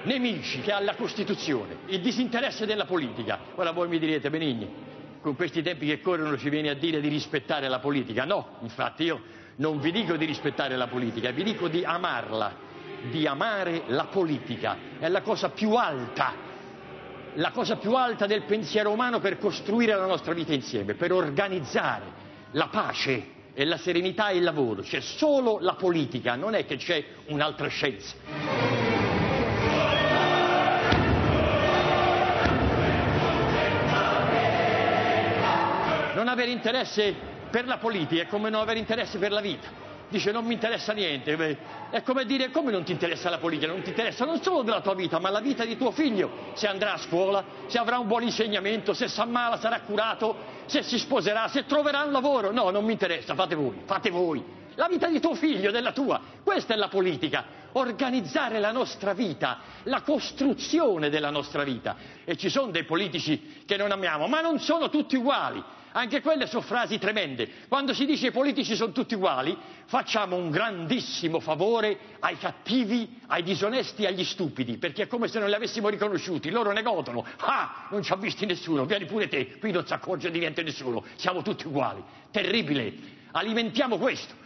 nemici che ha la Costituzione, il disinteresse della politica. Ora voi mi direte: Benigni, con questi tempi che corrono ci viene a dire di rispettare la politica? No, infatti io non vi dico di rispettare la politica, vi dico di amarla, di amare la politica. È la cosa più alta del pensiero umano per costruire la nostra vita insieme, per organizzare la pace e la serenità e il lavoro. C'è solo la politica, non è che c'è un'altra scienza. Non avere interesse per la politica è come non avere interesse per la vita. Dice: non mi interessa niente. È come dire: come non ti interessa la politica? Non ti interessa non solo della tua vita, ma la vita di tuo figlio. Se andrà a scuola, se avrà un buon insegnamento, se s'ammala sarà curato, se si sposerà, se troverà un lavoro. No, non mi interessa, fate voi. La vita di tuo figlio, della tua. Questa è la politica. Organizzare la nostra vita, la costruzione della nostra vita. E ci sono dei politici che non amiamo, ma non sono tutti uguali. Anche quelle sono frasi tremende. Quando si dice i politici sono tutti uguali, facciamo un grandissimo favore ai cattivi, ai disonesti, agli stupidi, perché è come se non li avessimo riconosciuti. Loro ne godono. Ah, non ci ha visti nessuno, vieni pure te, qui non si accorge di niente nessuno, siamo tutti uguali. Terribile. Alimentiamo questo.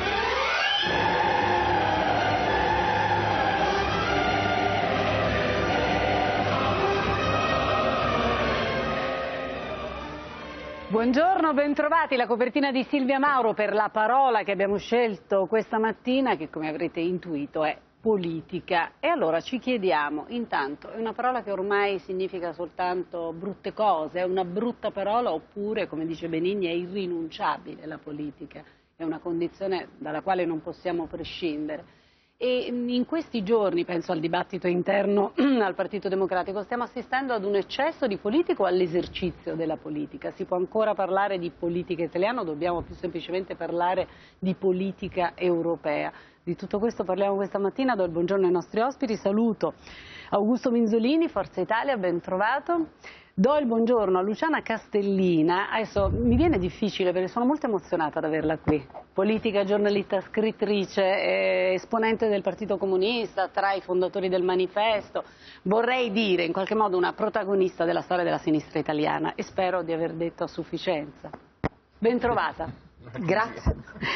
Buongiorno, bentrovati. La copertina di Silvia Mauro per la parola che abbiamo scelto questa mattina, che come avrete intuito è politica. E allora ci chiediamo, intanto, è una parola che ormai significa soltanto brutte cose, è una brutta parola, oppure, come dice Benigni, è irrinunciabile la politica, è una condizione dalla quale non possiamo prescindere. E in questi giorni, penso al dibattito interno al Partito Democratico, stiamo assistendo ad un eccesso di politica o all'esercizio della politica? Si può ancora parlare di politica italiana o dobbiamo più semplicemente parlare di politica europea? Di tutto questo parliamo questa mattina, do il buongiorno ai nostri ospiti, saluto Augusto Minzolini, Forza Italia, ben trovato. Do il buongiorno a Luciana Castellina. Adesso mi viene difficile perché sono molto emozionata ad averla qui. Politica, giornalista, scrittrice, esponente del Partito Comunista, tra i fondatori del Manifesto. Vorrei dire in qualche modo una protagonista della storia della sinistra italiana e spero di aver detto a sufficienza. Ben trovata. Grazie.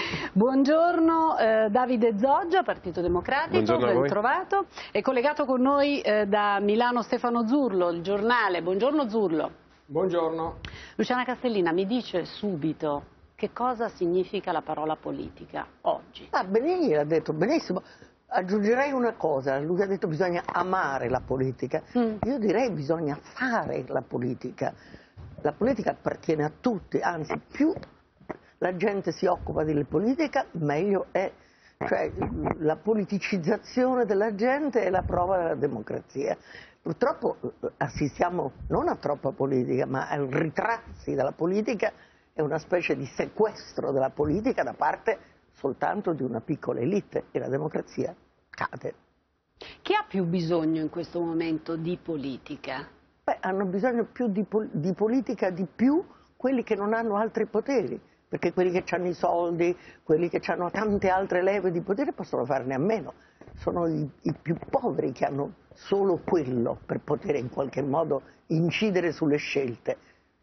Buongiorno Davide Zoggia, Partito Democratico, ben trovato. È collegato con noi da Milano Stefano Zurlo, Il Giornale. Buongiorno Zurlo. Buongiorno. Luciana Castellina, mi dice subito che cosa significa la parola politica oggi? Benigni l'ha detto benissimo. Aggiungerei una cosa, lui ha detto bisogna amare la politica. Io direi bisogna fare la politica. La politica appartiene a tutti, anzi più la gente si occupa di politica, meglio è. Cioè, la politicizzazione della gente è la prova della democrazia. Purtroppo assistiamo non a troppa politica, ma al ritrarsi della politica e una specie di sequestro della politica da parte soltanto di una piccola elite e la democrazia cade. Chi ha più bisogno in questo momento di politica? Hanno bisogno più di politica di più quelli che non hanno altri poteri. Perché quelli che hanno i soldi, quelli che hanno tante altre leve di potere possono farne a meno. Sono i più poveri che hanno solo quello per poter in qualche modo incidere sulle scelte.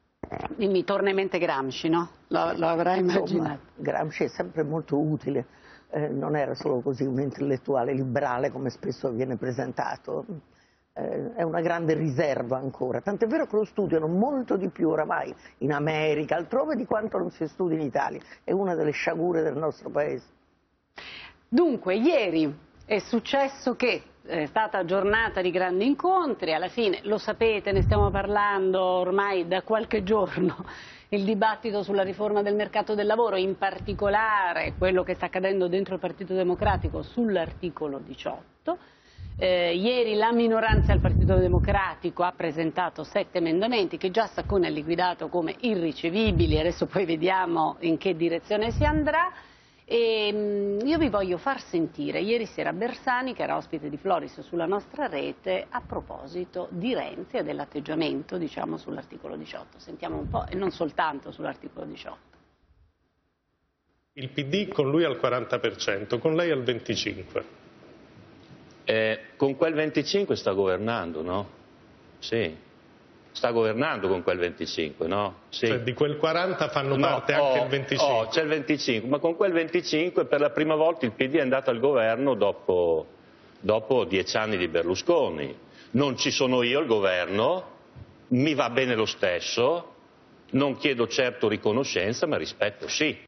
Mi torna in mente Gramsci, no? Lo avrai immaginato. Gramsci è sempre molto utile, non era solo così un intellettuale liberale come spesso viene presentato. È una grande riserva ancora, tant'è vero che lo studiano molto di più oramai in America, altrove, di quanto non si studi in Italia. È una delle sciagure del nostro paese. Dunque, ieri è successo che è stata giornata di grandi incontri, alla fine, lo sapete, ne stiamo parlando ormai da qualche giorno, il dibattito sulla riforma del mercato del lavoro, in particolare quello che sta accadendo dentro il Partito Democratico sull'articolo 18. Ieri la minoranza del Partito Democratico ha presentato 7 emendamenti che già Sacconi ha liquidato come irricevibili, adesso poi vediamo in che direzione si andrà. E io vi voglio far sentire ieri sera Bersani, che era ospite di Floris sulla nostra rete, a proposito di Renzi e dell'atteggiamento, diciamo, sull'articolo 18. Sentiamo un po', e non soltanto sull'articolo 18. Il PD con lui al 40%, con lei al 25%. Con quel 25 sta governando, no? Sì. Sta governando con quel 25, no? Sì. Cioè di quel 40 fanno parte anche il 25. C'è il 25, ma con quel 25 per la prima volta il PD è andato al governo dopo 10 anni di Berlusconi. Non ci sono io al governo, mi va bene lo stesso, non chiedo certo riconoscenza, ma rispetto sì.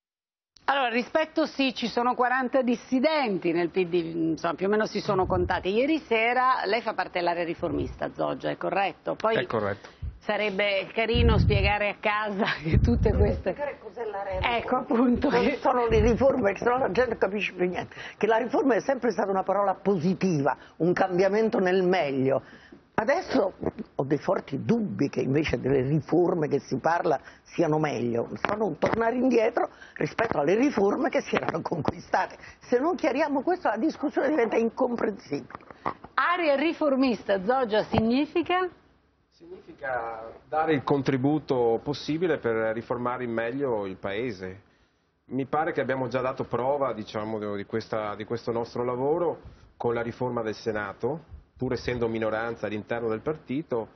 Allora, rispetto sì, ci sono 40 dissidenti nel PD, insomma, più o meno si sono contati. Ieri sera lei fa parte dell'area riformista, Zoggia, è corretto? Poi è corretto. Sarebbe carino spiegare a casa che tutte queste... Cos'è l'area ecco, appunto. Sono le riforme, che sennò la gente non capisce più niente. Che la riforma è sempre stata una parola positiva, un cambiamento nel meglio. Adesso ho dei forti dubbi che invece delle riforme che si parla siano meglio, sono un tornare indietro rispetto alle riforme che si erano conquistate. Se non chiariamo questo la discussione diventa incomprensibile. Area riformista, Zoggia, significa? Significa dare il contributo possibile per riformare in meglio il Paese. Mi pare che abbiamo già dato prova, diciamo, di questo nostro lavoro con la riforma del Senato. Pur essendo minoranza all'interno del partito,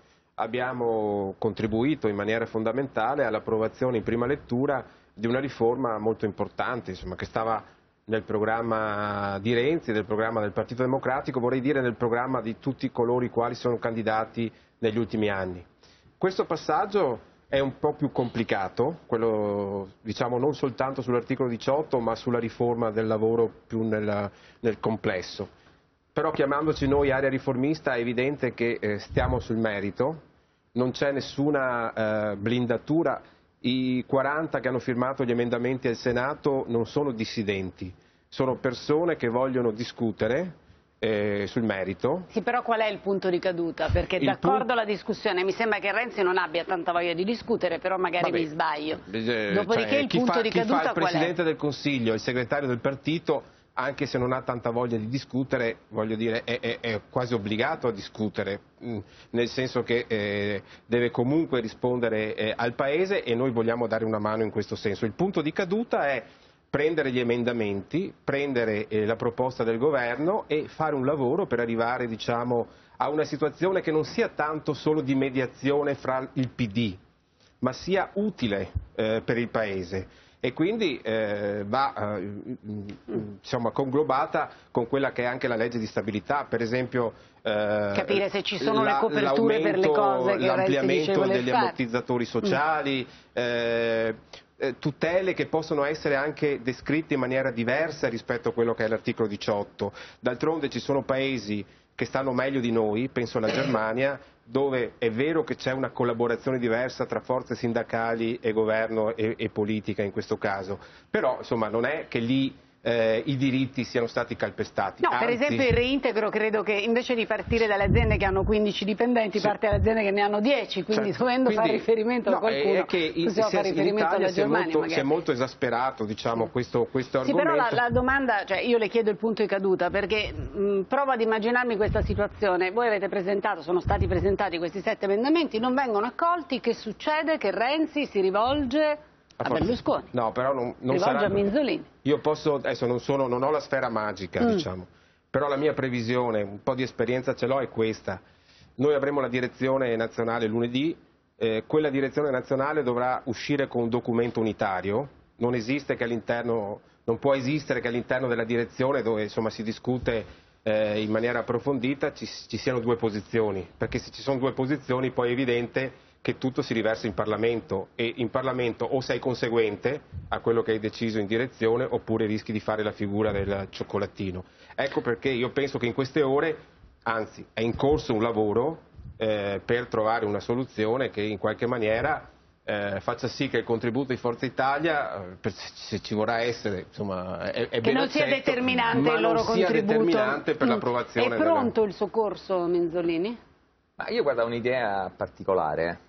abbiamo contribuito in maniera fondamentale all'approvazione in prima lettura di una riforma molto importante, insomma, che stava nel programma di Renzi, nel programma del Partito Democratico, vorrei dire nel programma di tutti coloro i quali sono candidati negli ultimi anni. Questo passaggio è un po' più complicato, quello diciamo non soltanto sull'articolo 18 ma sulla riforma del lavoro più nel complesso. Però chiamandoci noi area riformista è evidente che stiamo sul merito, non c'è nessuna blindatura, i 40 che hanno firmato gli emendamenti al Senato non sono dissidenti, sono persone che vogliono discutere sul merito. Sì, però qual è il punto di caduta? Perché d'accordo alla discussione, mi sembra che Renzi non abbia tanta voglia di discutere, però magari mi sbaglio. Dopodiché il punto di caduta chi fa il qual è? Presidente del Consiglio, il segretario del partito, anche se non ha tanta voglia di discutere, voglio dire, è quasi obbligato a discutere, nel senso che deve comunque rispondere al Paese e noi vogliamo dare una mano in questo senso. Il punto di caduta è prendere gli emendamenti, prendere la proposta del governo e fare un lavoro per arrivare, diciamo, a una situazione che non sia tanto solo di mediazione fra il PD, ma sia utile per il Paese. E quindi va insomma, conglobata con quella che è anche la legge di stabilità, per esempio capire se ci sono le coperture per le cose che l'ampliamento degli ammortizzatori sociali, tutele che possono essere anche descritte in maniera diversa rispetto a quello che è l'articolo 18. D'altronde ci sono paesi che stanno meglio di noi, penso alla Germania, dove è vero che c'è una collaborazione diversa tra forze sindacali e governo e politica in questo caso, però insomma non è che lì i diritti siano stati calpestati. No, anzi... per esempio il reintegro credo che invece di partire dalle aziende che hanno 15 dipendenti parte dalle aziende che ne hanno 10, quindi dovendo fare riferimento a qualcuno è che possiamo fare riferimento alla Germania. Si è molto esasperato, diciamo, questo argomento. Sì, però la domanda, cioè io le chiedo il punto di caduta perché provo ad immaginarmi questa situazione. Voi avete presentato, sono stati presentati questi 7 emendamenti, non vengono accolti, che succede? Che Renzi si rivolge a Berlusconi. No, però non rivolge a Minzolini. Io posso, adesso non ho la sfera magica, diciamo, però la mia previsione, un po' di esperienza ce l'ho, è questa. Noi avremo la direzione nazionale lunedì, quella direzione nazionale dovrà uscire con un documento unitario, non può esistere che all'interno della direzione, dove insomma si discute in maniera approfondita, ci siano 2 posizioni, perché se ci sono 2 posizioni poi è evidente che tutto si riversa in Parlamento e in Parlamento o sei conseguente a quello che hai deciso in direzione oppure rischi di fare la figura del cioccolatino. Ecco perché io penso che in queste ore, anzi è in corso un lavoro per trovare una soluzione che in qualche maniera faccia sì che il contributo di Forza Italia, se ci vorrà essere, insomma, è che ben non sia accetto, determinante il loro sia contributo. determinante per l'approvazione. È pronto il soccorso, Minzolini? Ma io guarda un'idea particolare.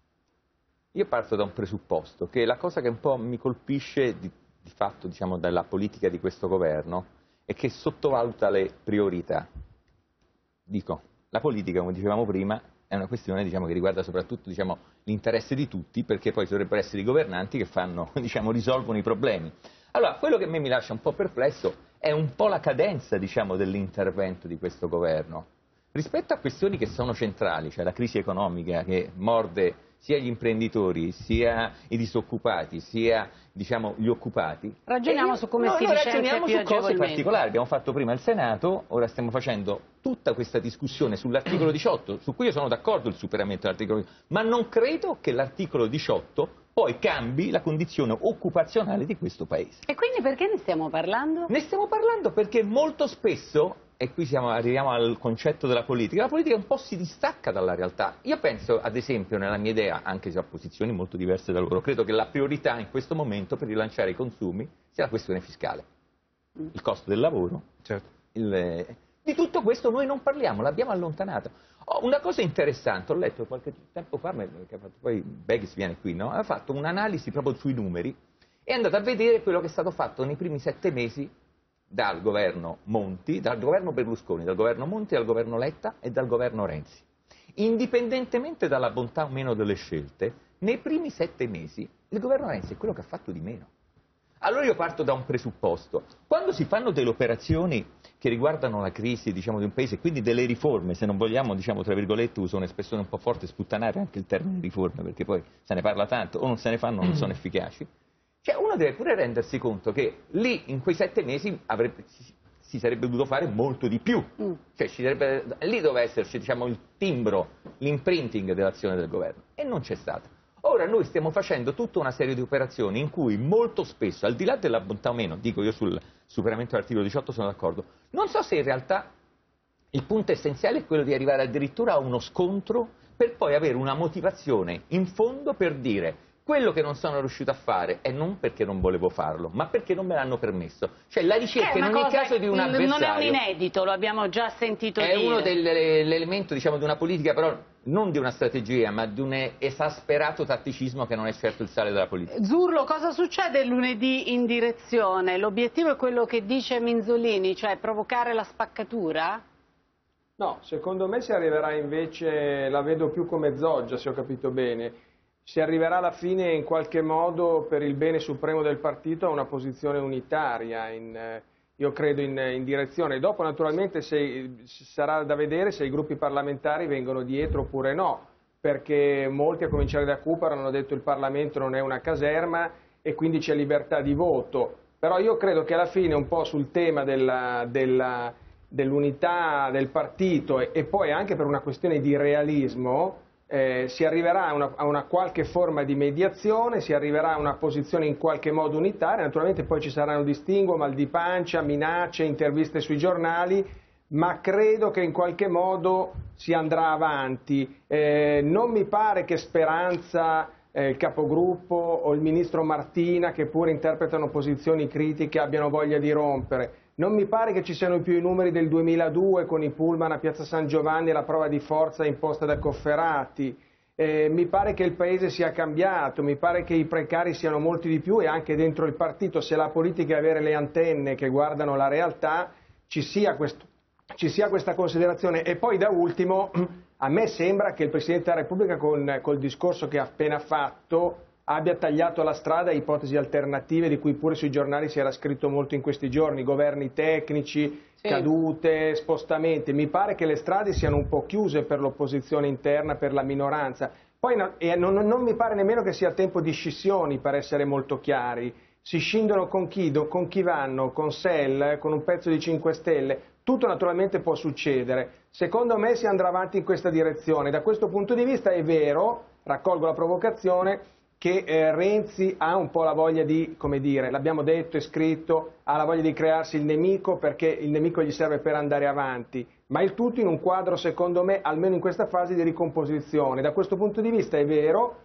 Io parto da un presupposto, che la cosa che un po' mi colpisce di fatto, diciamo, dalla politica di questo governo è che sottovaluta le priorità. Dico, la politica, come dicevamo prima, è una questione, diciamo, che riguarda soprattutto, diciamo, l'interesse di tutti, perché poi dovrebbero essere i governanti che fanno, diciamo, risolvono i problemi. Allora, quello che a me mi lascia un po' perplesso è un po' la cadenza, diciamo, dell'intervento di questo governo. Rispetto a questioni che sono centrali, cioè la crisi economica che morde sia gli imprenditori, sia i disoccupati, sia, diciamo, gli occupati. Ragioniamo su come si licenzia più su cose agevolmente. particolari. Abbiamo fatto prima il Senato, ora stiamo facendo tutta questa discussione sull'articolo 18, su cui io sono d'accordo il superamento dell'articolo 18, ma non credo che l'articolo 18 poi cambi la condizione occupazionale di questo Paese. E quindi perché ne stiamo parlando? Ne stiamo parlando perché molto spesso, e qui arriviamo al concetto della politica, la politica un po' si distacca dalla realtà. Io penso, ad esempio, nella mia idea, anche se ho posizioni molto diverse da loro, credo che la priorità in questo momento per rilanciare i consumi sia la questione fiscale. Il costo del lavoro. Certo. Di tutto questo noi non parliamo, l'abbiamo allontanato. Una cosa interessante, ho letto qualche tempo fa, che poi Begis viene qui, no? Ha fatto un'analisi proprio sui numeri e è andato a vedere quello che è stato fatto nei primi 7 mesi dal governo Monti, dal governo Berlusconi, dal governo Monti, dal governo Letta e dal governo Renzi. Indipendentemente dalla bontà o meno delle scelte, nei primi 7 mesi il governo Renzi è quello che ha fatto di meno. Allora io parto da un presupposto. Quando si fanno delle operazioni che riguardano la crisi, diciamo, di un paese, quindi delle riforme, se non vogliamo, diciamo, tra virgolette, uso un'espressione un po' forte, sputtanare anche il termine riforme, perché poi se ne parla tanto, o non se ne fanno o non sono efficaci, cioè uno deve pure rendersi conto che lì, in quei 7 mesi, si sarebbe dovuto fare molto di più. Cioè, lì doveva esserci, diciamo, il timbro, l'imprinting dell'azione del governo, e non c'è stato. Ora noi stiamo facendo tutta una serie di operazioni in cui molto spesso, al di là della bontà o meno, dico io sul superamento dell'articolo 18 sono d'accordo, non so se in realtà il punto essenziale è quello di arrivare addirittura a uno scontro per poi avere una motivazione in fondo per dire quello che non sono riuscito a fare è non perché non volevo farlo, ma perché non me l'hanno permesso. Cioè la ricerca in ogni caso di un avversario. Non è un inedito, lo abbiamo già sentito dire. È uno dell'elemento, diciamo, di una politica, però non di una strategia, ma di un esasperato tatticismo che non è certo il sale della politica. Zurlo, cosa succede lunedì in direzione? L'obiettivo è quello che dice Minzolini, cioè provocare la spaccatura? No, secondo me si arriverà invece, la vedo più come Zoggia, se ho capito bene, si arriverà alla fine in qualche modo per il bene supremo del partito a una posizione unitaria, io credo in direzione. Dopo naturalmente sarà da vedere se i gruppi parlamentari vengono dietro oppure no, perché molti a cominciare da Cuparo hanno detto il Parlamento non è una caserma e quindi c'è libertà di voto, però io credo che alla fine un po' sul tema dell'unità del partito e poi anche per una questione di realismo si arriverà a una qualche forma di mediazione, si arriverà a una posizione in qualche modo unitaria, naturalmente poi ci saranno distinguo, mal di pancia, minacce, interviste sui giornali, ma credo che in qualche modo si andrà avanti. Non mi pare che Speranza, il capogruppo o il ministro Martina, che pure interpretano posizioni critiche, abbiano voglia di rompere. Non mi pare che ci siano più i numeri del 2002 con i pullman a Piazza San Giovanni e la prova di forza imposta da Cofferati. Mi pare che il paese sia cambiato, mi pare che i precari siano molti di più e anche dentro il partito, se la politica è avere le antenne che guardano la realtà, ci sia questa considerazione. E poi da ultimo, a me sembra che il Presidente della Repubblica col discorso che ha appena fatto abbia tagliato la strada a ipotesi alternative di cui pure sui giornali si era scritto molto in questi giorni, governi tecnici, cadute, spostamenti. Mi pare che le strade siano un po' chiuse per l'opposizione interna, per la minoranza. Poi non mi pare nemmeno che sia tempo di scissioni, per essere molto chiari. Si scindono con chi vanno, con SEL, con un pezzo di 5 Stelle. Tutto naturalmente può succedere. Secondo me si andrà avanti in questa direzione. Da questo punto di vista è vero, raccolgo la provocazione, che Renzi ha un po' la voglia di, come dire, l'abbiamo detto e scritto, ha la voglia di crearsi il nemico perché il nemico gli serve per andare avanti, ma il tutto in un quadro, secondo me, almeno in questa fase di ricomposizione. Da questo punto di vista è vero,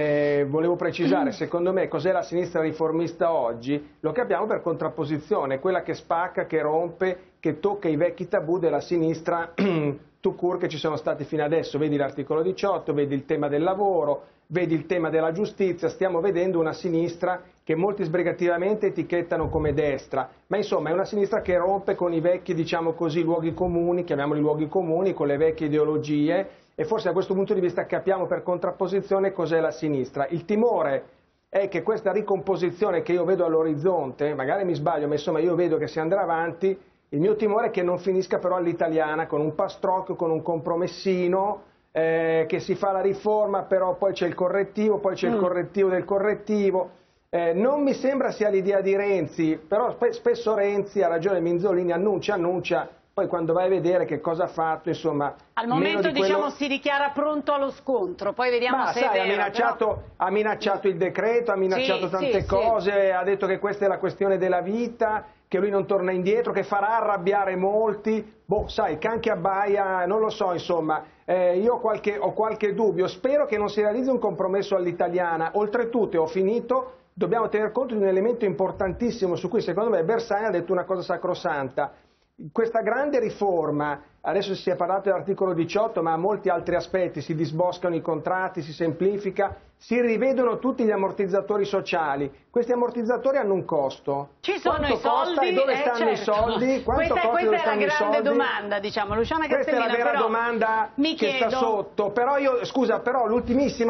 volevo precisare, secondo me, cos'è la sinistra riformista oggi? Lo capiamo per contrapposizione, quella che spacca, che rompe, che tocca i vecchi tabù della sinistra tout court che ci sono stati fino adesso. Vedi l'articolo 18, vedi il tema del lavoro, vedi il tema della giustizia, stiamo vedendo una sinistra che molti sbrigativamente etichettano come destra, ma insomma è una sinistra che rompe con i vecchi, diciamo così, luoghi comuni, chiamiamoli luoghi comuni, con le vecchie ideologie, e forse da questo punto di vista capiamo per contrapposizione cos'è la sinistra. Il timore è che questa ricomposizione che io vedo all'orizzonte, magari mi sbaglio, ma insomma io vedo che si andrà avanti, il mio timore è che non finisca però all'italiana, con un pastrocchio, con un compromessino, che si fa la riforma, però poi c'è il correttivo, poi c'è il correttivo del correttivo. Non mi sembra sia l'idea di Renzi, però spesso Renzi, ha ragione Minzolini, annuncia, poi quando vai a vedere che cosa ha fatto, insomma... Al momento diciamo si dichiara pronto allo scontro, poi vediamo se sai, è vero. Ha minacciato il decreto, ha minacciato tante cose, ha detto che questa è la questione della vita, che lui non torna indietro, che farà arrabbiare molti, sai, can che abbaia, non lo so, insomma, io ho qualche dubbio, spero che non si realizzi un compromesso all'italiana, oltretutto, ho finito, dobbiamo tener conto di un elemento importantissimo su cui secondo me Bersani ha detto una cosa sacrosanta. Questa grande riforma, adesso si è parlato dell'articolo 18, ma a molti altri aspetti, si disboscano i contratti, si semplifica, si rivedono tutti gli ammortizzatori sociali. Questi ammortizzatori hanno un costo. Ci sono Quanto i soldi, costa e dove stanno i soldi? Questa è la grande domanda, diciamo. Luciana Castellina, questa è la vera domanda che sta sotto. Però io, scusa, però l'ultimissima,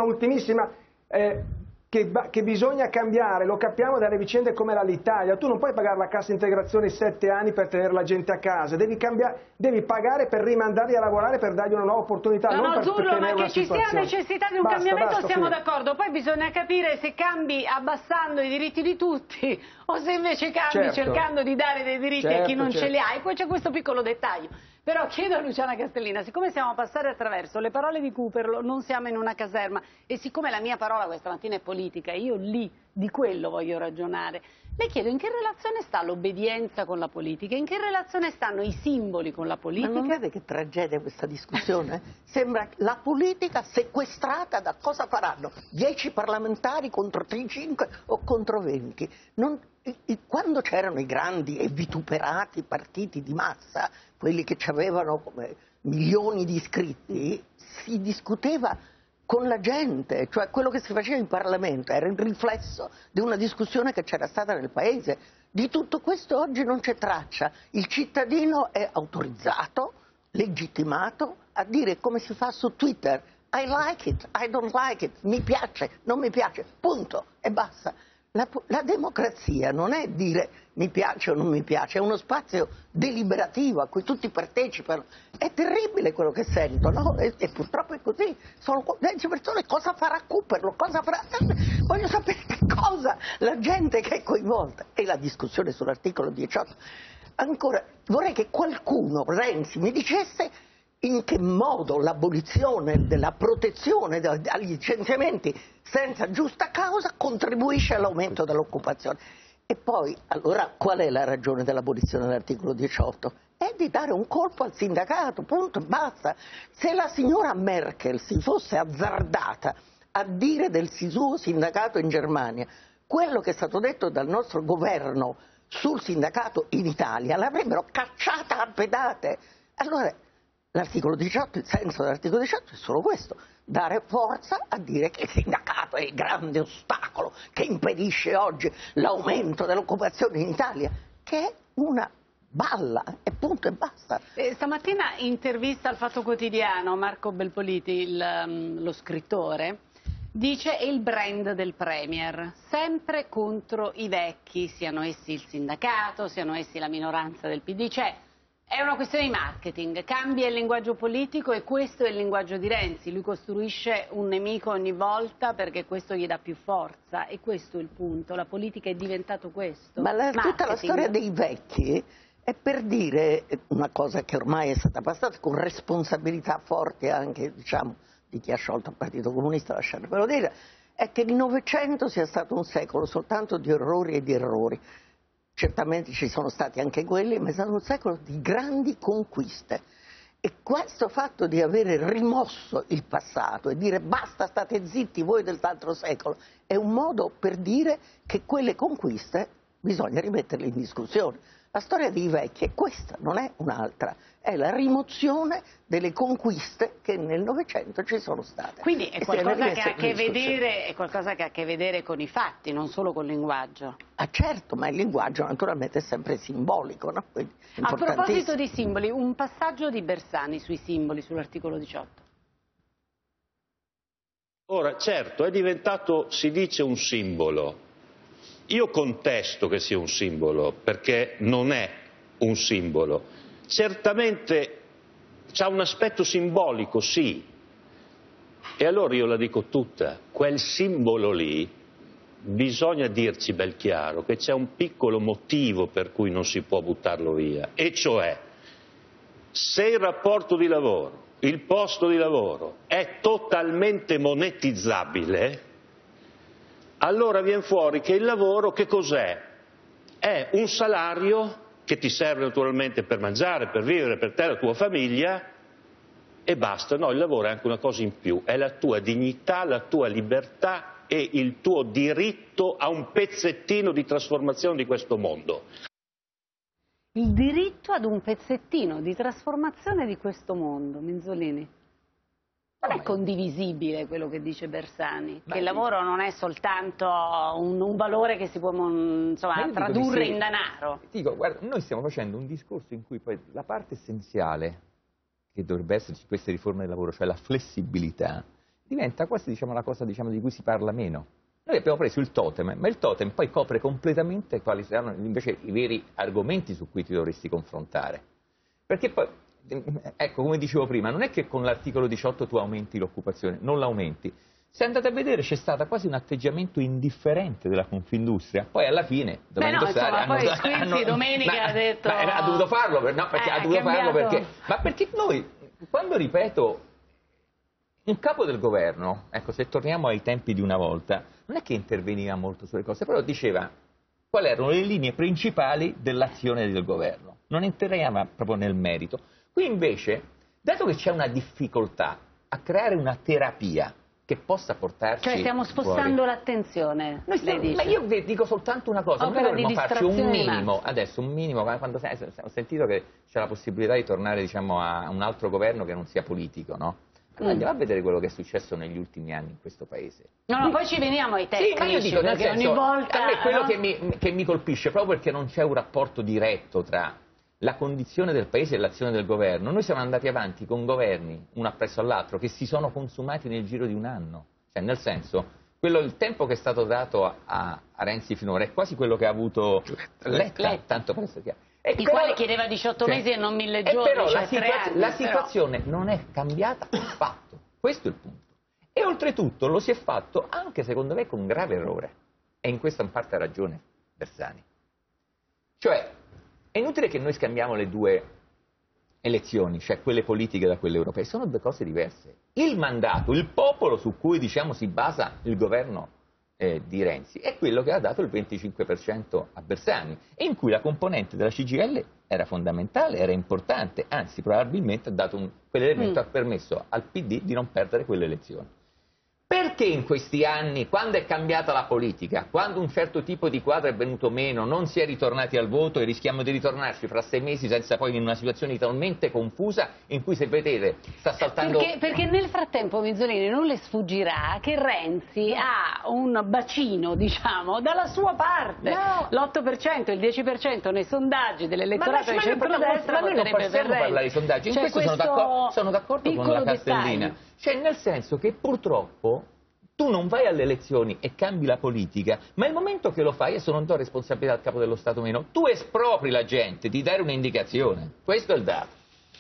che bisogna cambiare, lo capiamo dalle vicende come l'Alitalia, tu non puoi pagare la cassa integrazione 7 anni per tenere la gente a casa, devi pagare per rimandarli a lavorare, per dargli una nuova opportunità, non per Zurlo, tenere ma che ci sia necessità di un cambiamento siamo d'accordo, poi bisogna capire se cambi abbassando i diritti di tutti o se invece cambi cercando di dare dei diritti a chi non ce li ha, e poi c'è questo piccolo dettaglio. Però chiedo a Luciana Castellina, siccome stiamo a passare attraverso le parole di Cooperlo, non siamo in una caserma, e siccome la mia parola questa mattina è politica, io lì di quello voglio ragionare, le chiedo in che relazione sta l'obbedienza con la politica, in che relazione stanno i simboli con la politica? Ma non vede che tragedia questa discussione? Sembra la politica sequestrata da cosa faranno? 10 parlamentari contro 5 o contro 20? Quando c'erano i grandi e vituperati partiti di massa, quelli che avevano come milioni di iscritti, si discuteva con la gente, cioè quello che si faceva in Parlamento era il riflesso di una discussione che c'era stata nel Paese. Di tutto questo oggi non c'è traccia. Il cittadino è autorizzato, legittimato a dire come si fa su Twitter: I like it, I don't like it, mi piace, non mi piace, punto, e basta. La democrazia non è dire mi piace o non mi piace, è uno spazio deliberativo a cui tutti partecipano. È terribile quello che sento, no? E purtroppo è così. Sono 10 persone, cosa farà Cooperlo? Cosa farà? Voglio sapere che cosa la gente che è coinvolta. E la discussione sull'articolo 18. Ancora, vorrei che qualcuno, Renzi, mi dicesse in che modo l'abolizione della protezione agli licenziamenti senza giusta causa contribuisce all'aumento dell'occupazione. E poi, allora, qual è la ragione dell'abolizione dell'articolo 18? È di dare un colpo al sindacato, punto, basta. Se la signora Merkel si fosse azzardata a dire del suo sindacato in Germania quello che è stato detto dal nostro governo sul sindacato in Italia, l'avrebbero cacciata a pedate. Allora, l'articolo 18, il senso dell'articolo 18 è solo questo: dare forza a dire che il sindacato è il grande ostacolo che impedisce oggi l'aumento dell'occupazione in Italia, che è una balla, e punto e basta. Stamattina intervista al Fatto Quotidiano Marco Belpoliti, lo scrittore, dice: è il brand del Premier, sempre contro i vecchi, siano essi il sindacato, siano essi la minoranza del PD, cioè è una questione di marketing, cambia il linguaggio politico e questo è il linguaggio di Renzi, lui costruisce un nemico ogni volta perché questo gli dà più forza, e questo è il punto, la politica è diventato questo. Ma tutta la storia dei vecchi è per dire una cosa che ormai è stata passata con responsabilità forti anche, diciamo, di chi ha sciolto il Partito Comunista, lasciatevelo dire, è che il Novecento sia stato un secolo soltanto di orrori e di errori. Certamente ci sono stati anche quelli, ma è stato un secolo di grandi conquiste. E questo fatto di avere rimosso il passato e dire basta, state zitti voi dell'altro secolo, è un modo per dire che quelle conquiste bisogna rimetterle in discussione. La storia dei vecchi è questa, non è un'altra, è la rimozione delle conquiste che nel Novecento ci sono state. Quindi è qualcosa che ha a che vedere con i fatti, non solo col linguaggio. Ah certo, ma il linguaggio naturalmente è sempre simbolico, no? A proposito di simboli, un passaggio di Bersani sui simboli, sull'articolo 18. Ora, certo, è diventato, si dice, un simbolo. Io contesto che sia un simbolo, perché non è un simbolo. Certamente c'ha un aspetto simbolico, sì. E allora io la dico tutta, quel simbolo lì, bisogna dirci bel chiaro che c'è un piccolo motivo per cui non si può buttarlo via, e cioè, se il rapporto di lavoro, il posto di lavoro è totalmente monetizzabile, allora viene fuori che il lavoro che cos'è? È un salario che ti serve naturalmente per mangiare, per vivere, per te e la tua famiglia, e basta. No, il lavoro è anche una cosa in più, è la tua dignità, la tua libertà e il tuo diritto a un pezzettino di trasformazione di questo mondo. Il diritto ad un pezzettino di trasformazione di questo mondo, Minzolini. Non è condivisibile quello che dice Bersani, che il lavoro non è soltanto un valore che si può insomma, tradurre in denaro. Dico, guarda, noi stiamo facendo un discorso in cui poi la parte essenziale che dovrebbe esserci in queste riforme del lavoro, cioè la flessibilità, diventa quasi la cosa di cui si parla meno. Noi abbiamo preso il totem, ma il totem poi copre completamente quali saranno invece i veri argomenti su cui ti dovresti confrontare. Perché poi, ecco, come dicevo prima, non è che con l'articolo 18 tu aumenti l'occupazione, non l'aumenti. Se andate a vedere c'è stato quasi un atteggiamento indifferente della Confindustria, poi alla fine domenica ha detto... ha dovuto farlo, perché noi, quando ripeto, un capo del governo, ecco, se torniamo ai tempi di una volta, non è che interveniva molto sulle cose, però diceva quali erano le linee principali dell'azione del governo, non entriamo proprio nel merito. Qui invece, dato che c'è una difficoltà a creare una terapia che possa portarci... Cioè stiamo spostando l'attenzione, ma io vi dico soltanto una cosa, noi dovremmo farci un minimo, adesso un minimo, quando ho sentito che c'è la possibilità di tornare a un altro governo che non sia politico, no? Allora andiamo a vedere quello che è successo negli ultimi anni in questo paese. No, poi ci veniamo ai tecnici, sì, ma io dico, nel senso, ogni volta... A me quello che mi colpisce, proprio perché non c'è un rapporto diretto tra la condizione del paese e l'azione del governo, noi siamo andati avanti con governi, uno appresso all'altro, che si sono consumati nel giro di un anno. Cioè, nel senso, il tempo che è stato dato a Renzi finora è quasi quello che ha avuto Letta. Tanto per essere chiaro. Il quale chiedeva 18 mesi e non 1000 giorni, però cioè 3 anni. La situazione non è cambiata affatto, questo è il punto. E oltretutto lo si è fatto anche secondo me con un grave errore, e in questo in parte ha ragione Bersani. Cioè, è inutile che noi scambiamo le due elezioni, cioè quelle politiche da quelle europee, sono due cose diverse. Il mandato, il popolo su cui si basa il governo di Renzi è quello che ha dato il 25% a Bersani, e in cui la componente della CGIL era fondamentale, era importante, anzi probabilmente ha dato quell'elemento ha permesso al PD di non perdere quelle elezioni. Perché in questi anni, quando è cambiata la politica, quando un certo tipo di quadro è venuto meno, non si è ritornati al voto e rischiamo di ritornarci fra 6 mesi senza poi in una situazione talmente confusa in cui, se vedete, sta saltando... Perché nel frattempo, Minzolini, non le sfuggirà che Renzi ha un bacino, dalla sua parte. No. L'8%, il 10% nei sondaggi dell'elettorato di centrodestra. Ma noi non possiamo parlare di sondaggi, in questo sono d'accordo con la Castellina. Dettaglio. Cioè, nel senso che purtroppo tu non vai alle elezioni e cambi la politica, ma il momento che lo fai, adesso non do responsabilità al capo dello Stato meno, tu espropri la gente di dare un'indicazione. Questo è il dato.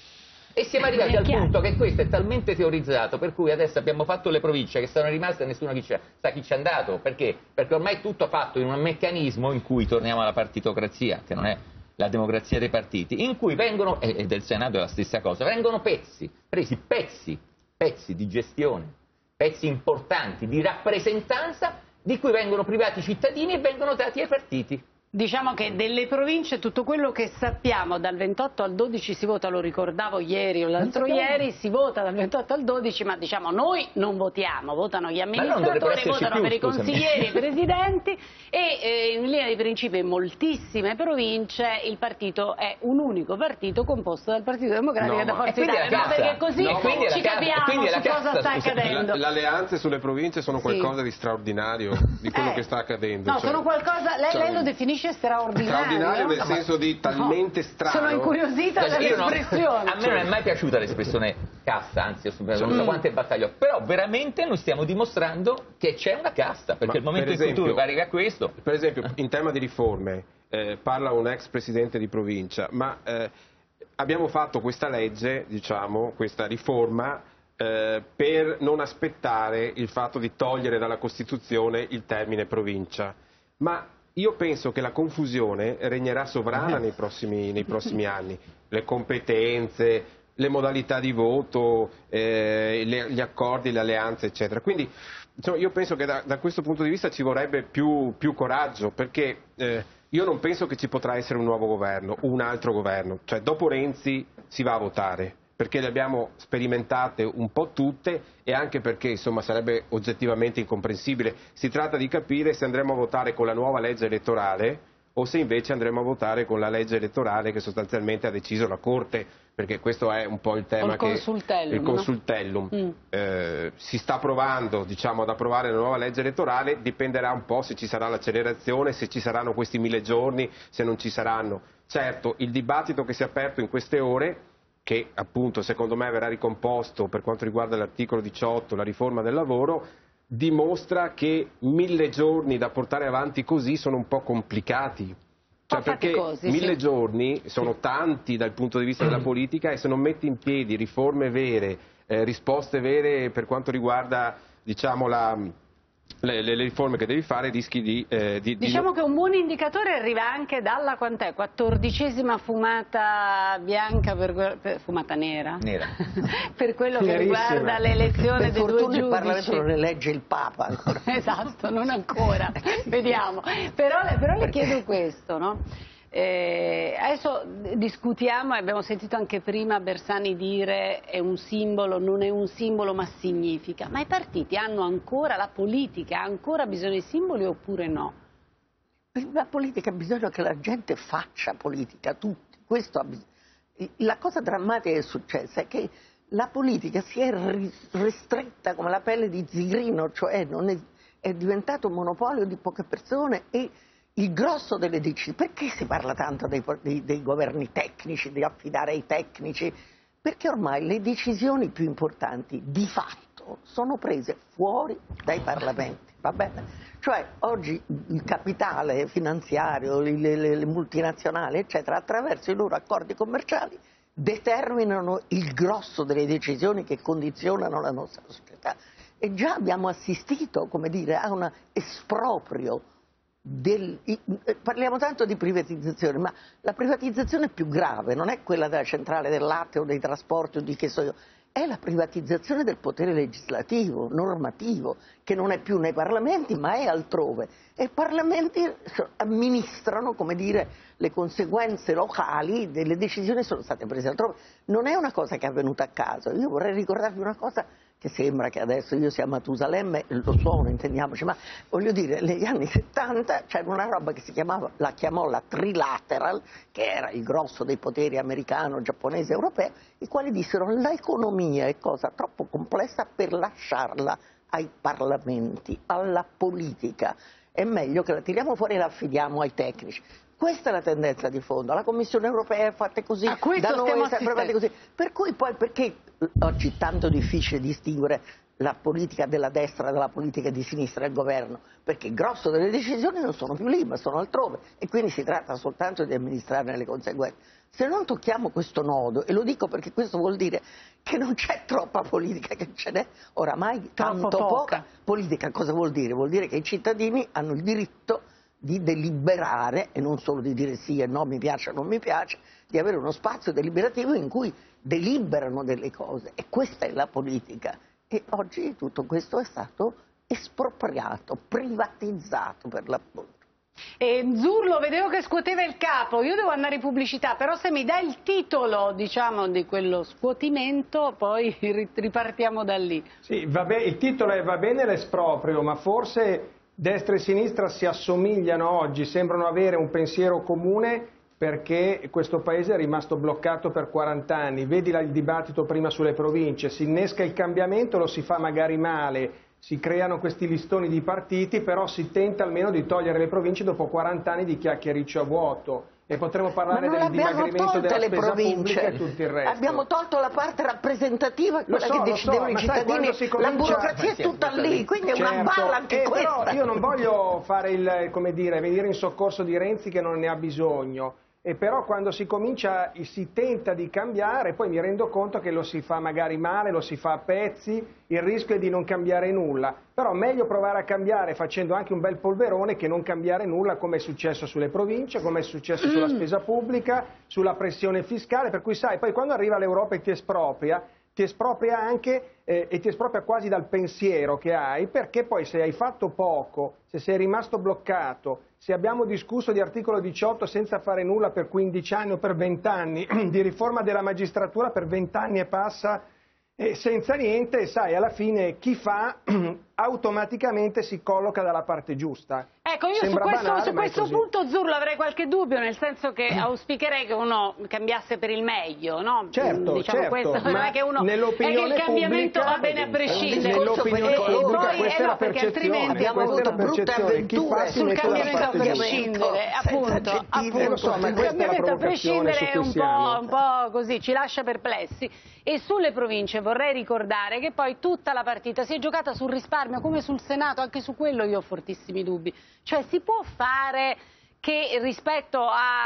E siamo arrivati al punto che questo è talmente teorizzato, per cui adesso abbiamo fatto le province che sono rimaste e nessuno sa chi ci è andato. Perché? Perché ormai è tutto fatto in un meccanismo in cui torniamo alla partitocrazia, che non è la democrazia dei partiti, in cui vengono, e del Senato è la stessa cosa, vengono presi pezzi di gestione, pezzi importanti di rappresentanza di cui vengono privati i cittadini e vengono dati ai partiti. Diciamo che delle province tutto quello che sappiamo dal 28 al 12 si vota, lo ricordavo ieri o l'altro ieri, si vota dal 28 al 12, ma diciamo noi non votiamo, votano gli amministratori, votano per i consiglieri e i presidenti, e in linea di principio in moltissime province il partito è un unico partito composto dal Partito Democratico e da Forza Italia, perché così ci capiamo su cosa sta accadendo. Le alleanze sulle province sono qualcosa di straordinario di quello che sta accadendo. No, sono qualcosa, lei lo definisce dice straordinario. Straordinario nel senso di talmente strano. Sono incuriosita dall'espressione. A me non è mai piaciuta l'espressione casta, anzi non so quante battaglie, però veramente noi stiamo dimostrando che c'è una casta, perché il momento in cui tu arrivi a questo... Per esempio, in tema di riforme, parla un ex presidente di provincia, ma abbiamo fatto questa legge, diciamo, questa riforma, per non aspettare il fatto di togliere dalla Costituzione il termine provincia. Ma io penso che la confusione regnerà sovrana nei prossimi anni. Le competenze, le modalità di voto, gli accordi, le alleanze, eccetera. Quindi insomma, io penso che da questo punto di vista ci vorrebbe più coraggio, perché io non penso che ci potrà essere un nuovo governo, un altro governo. Cioè, dopo Renzi si va a votare, perché le abbiamo sperimentate un po' tutte e anche perché insomma sarebbe oggettivamente incomprensibile. Si tratta di capire se andremo a votare con la nuova legge elettorale o se invece andremo a votare con la legge elettorale che sostanzialmente ha deciso la Corte, perché questo è un po' il tema il consultellum. Si sta provando, diciamo, ad approvare la nuova legge elettorale, dipenderà un po' se ci sarà l'accelerazione, se ci saranno questi 1000 giorni, se non ci saranno. Certo, il dibattito che si è aperto in queste ore, che appunto secondo me verrà ricomposto per quanto riguarda l'articolo 18, la riforma del lavoro, dimostra che 1000 giorni da portare avanti così sono un po' complicati. Cioè, perché 1000 giorni sono tanti dal punto di vista della politica e se non metti in piedi riforme vere, risposte vere per quanto riguarda, diciamo, le riforme che devi fare, rischi di... Diciamo che un buon indicatore arriva anche dalla, quant'è? 14ª fumata bianca, fumata nera? Per quello che riguarda l'elezione dei due giudici. Il Parlamento non elegge il Papa. Esatto, non ancora, vediamo. Però le chiedo questo, no? Adesso discutiamo e abbiamo sentito anche prima Bersani dire è un simbolo, non è un simbolo ma significa. Ma i partiti hanno ancora, la politica ha ancora bisogno di simboli oppure no? La politica ha bisogno che la gente faccia politica, tutti. La cosa drammatica che è successa è che la politica si è ristretta come la pelle di zigrino, cioè è diventato un monopolio di poche persone e il grosso delle decisioni. Perché si parla tanto dei governi tecnici, di affidare ai tecnici? Perché ormai le decisioni più importanti di fatto sono prese fuori dai parlamenti, va bene? Cioè oggi il capitale finanziario, le multinazionali eccetera, attraverso i loro accordi commerciali determinano il grosso delle decisioni che condizionano la nostra società. E già abbiamo assistito, come dire, a un esproprio parliamo tanto di privatizzazione, ma la privatizzazione più grave non è quella della centrale del latte o dei trasporti o di che so io, è la privatizzazione del potere legislativo, normativo, che non è più nei parlamenti ma è altrove. E i parlamenti amministrano, come dire, le conseguenze locali delle decisioni che sono state prese altrove. Non è una cosa che è avvenuta a caso. Io vorrei ricordarvi una cosa che sembra che adesso io sia Matusalemme, lo sono, intendiamoci, ma voglio dire, negli anni 70 c'era una roba che la chiamò la Trilateral, che era il grosso dei poteri americano, giapponese, europeo, i quali dissero l'economia è cosa troppo complessa per lasciarla ai parlamenti, alla politica, è meglio che la tiriamo fuori e la affidiamo ai tecnici. Questa è la tendenza di fondo, la Commissione europea è fatta così, da noi è sempre fatta così. Per cui poi perché oggi è tanto difficile distinguere la politica della destra dalla politica di sinistra del governo? Perché il grosso delle decisioni non sono più lì, ma sono altrove e quindi si tratta soltanto di amministrarne le conseguenze. Se non tocchiamo questo nodo, e lo dico perché questo vuol dire che non c'è troppa politica, che ce n'è oramai tanto poca politica, cosa vuol dire? Vuol dire che i cittadini hanno il diritto di deliberare e non solo di dire sì e no, mi piace o non mi piace, di avere uno spazio deliberativo in cui deliberano delle cose e questa è la politica e oggi tutto questo è stato espropriato, privatizzato per l'appunto. E Zurlo, vedevo che scuoteva il capo, io devo andare in pubblicità, però se mi dai il titolo, diciamo, di quello scuotimento, poi ripartiamo da lì. Sì, il titolo è Va bene l'esproprio, ma forse destra e sinistra si assomigliano oggi, sembrano avere un pensiero comune perché questo paese è rimasto bloccato per 40 anni. Vedi il dibattito prima sulle province, si innesca il cambiamento, lo si fa magari male, si creano questi listoni di partiti, però si tenta almeno di togliere le province dopo 40 anni di chiacchiericcio a vuoto. E potremo parlare del dimagrimento della spesa pubblica e tutto il resto. Abbiamo tolto la parte rappresentativa, quella che decidevano i cittadini, la burocrazia è tutta lì, quindi è una balla anche questa. Però io non voglio fare venire in soccorso di Renzi che non ne ha bisogno. E però quando si tenta di cambiare, poi mi rendo conto che lo si fa magari male, lo si fa a pezzi, il rischio è di non cambiare nulla. Però meglio provare a cambiare facendo anche un bel polverone che non cambiare nulla, come è successo sulle province, come è successo sulla spesa pubblica, sulla pressione fiscale, per cui sai, poi quando arriva l'Europa e ti espropria anche e ti espropria quasi dal pensiero che hai, perché poi se hai fatto poco, se sei rimasto bloccato, se abbiamo discusso di articolo 18 senza fare nulla per 15 anni o per 20 anni, di riforma della magistratura per 20 anni e passa senza niente, sai, alla fine chi fa automaticamente si colloca dalla parte giusta. Ecco, io su questo punto, Zurlo, avrei qualche dubbio, nel senso che auspicherei che uno cambiasse per il meglio, no? Certo, diciamo, certo, questo, non è che uno è che il cambiamento va bene a prescindere. Nell'opinione pubblica questa è la perché percezione. altrimenti abbiamo avuto brutte avventure sul cambiamento a prescindere, appunto, il cambiamento a prescindere è un po' così, ci lascia perplessi. E sulle province vorrei ricordare che poi tutta la partita si è giocata sul risparmio, come sul Senato, anche su quello io ho fortissimi dubbi. Cioè si può fare che rispetto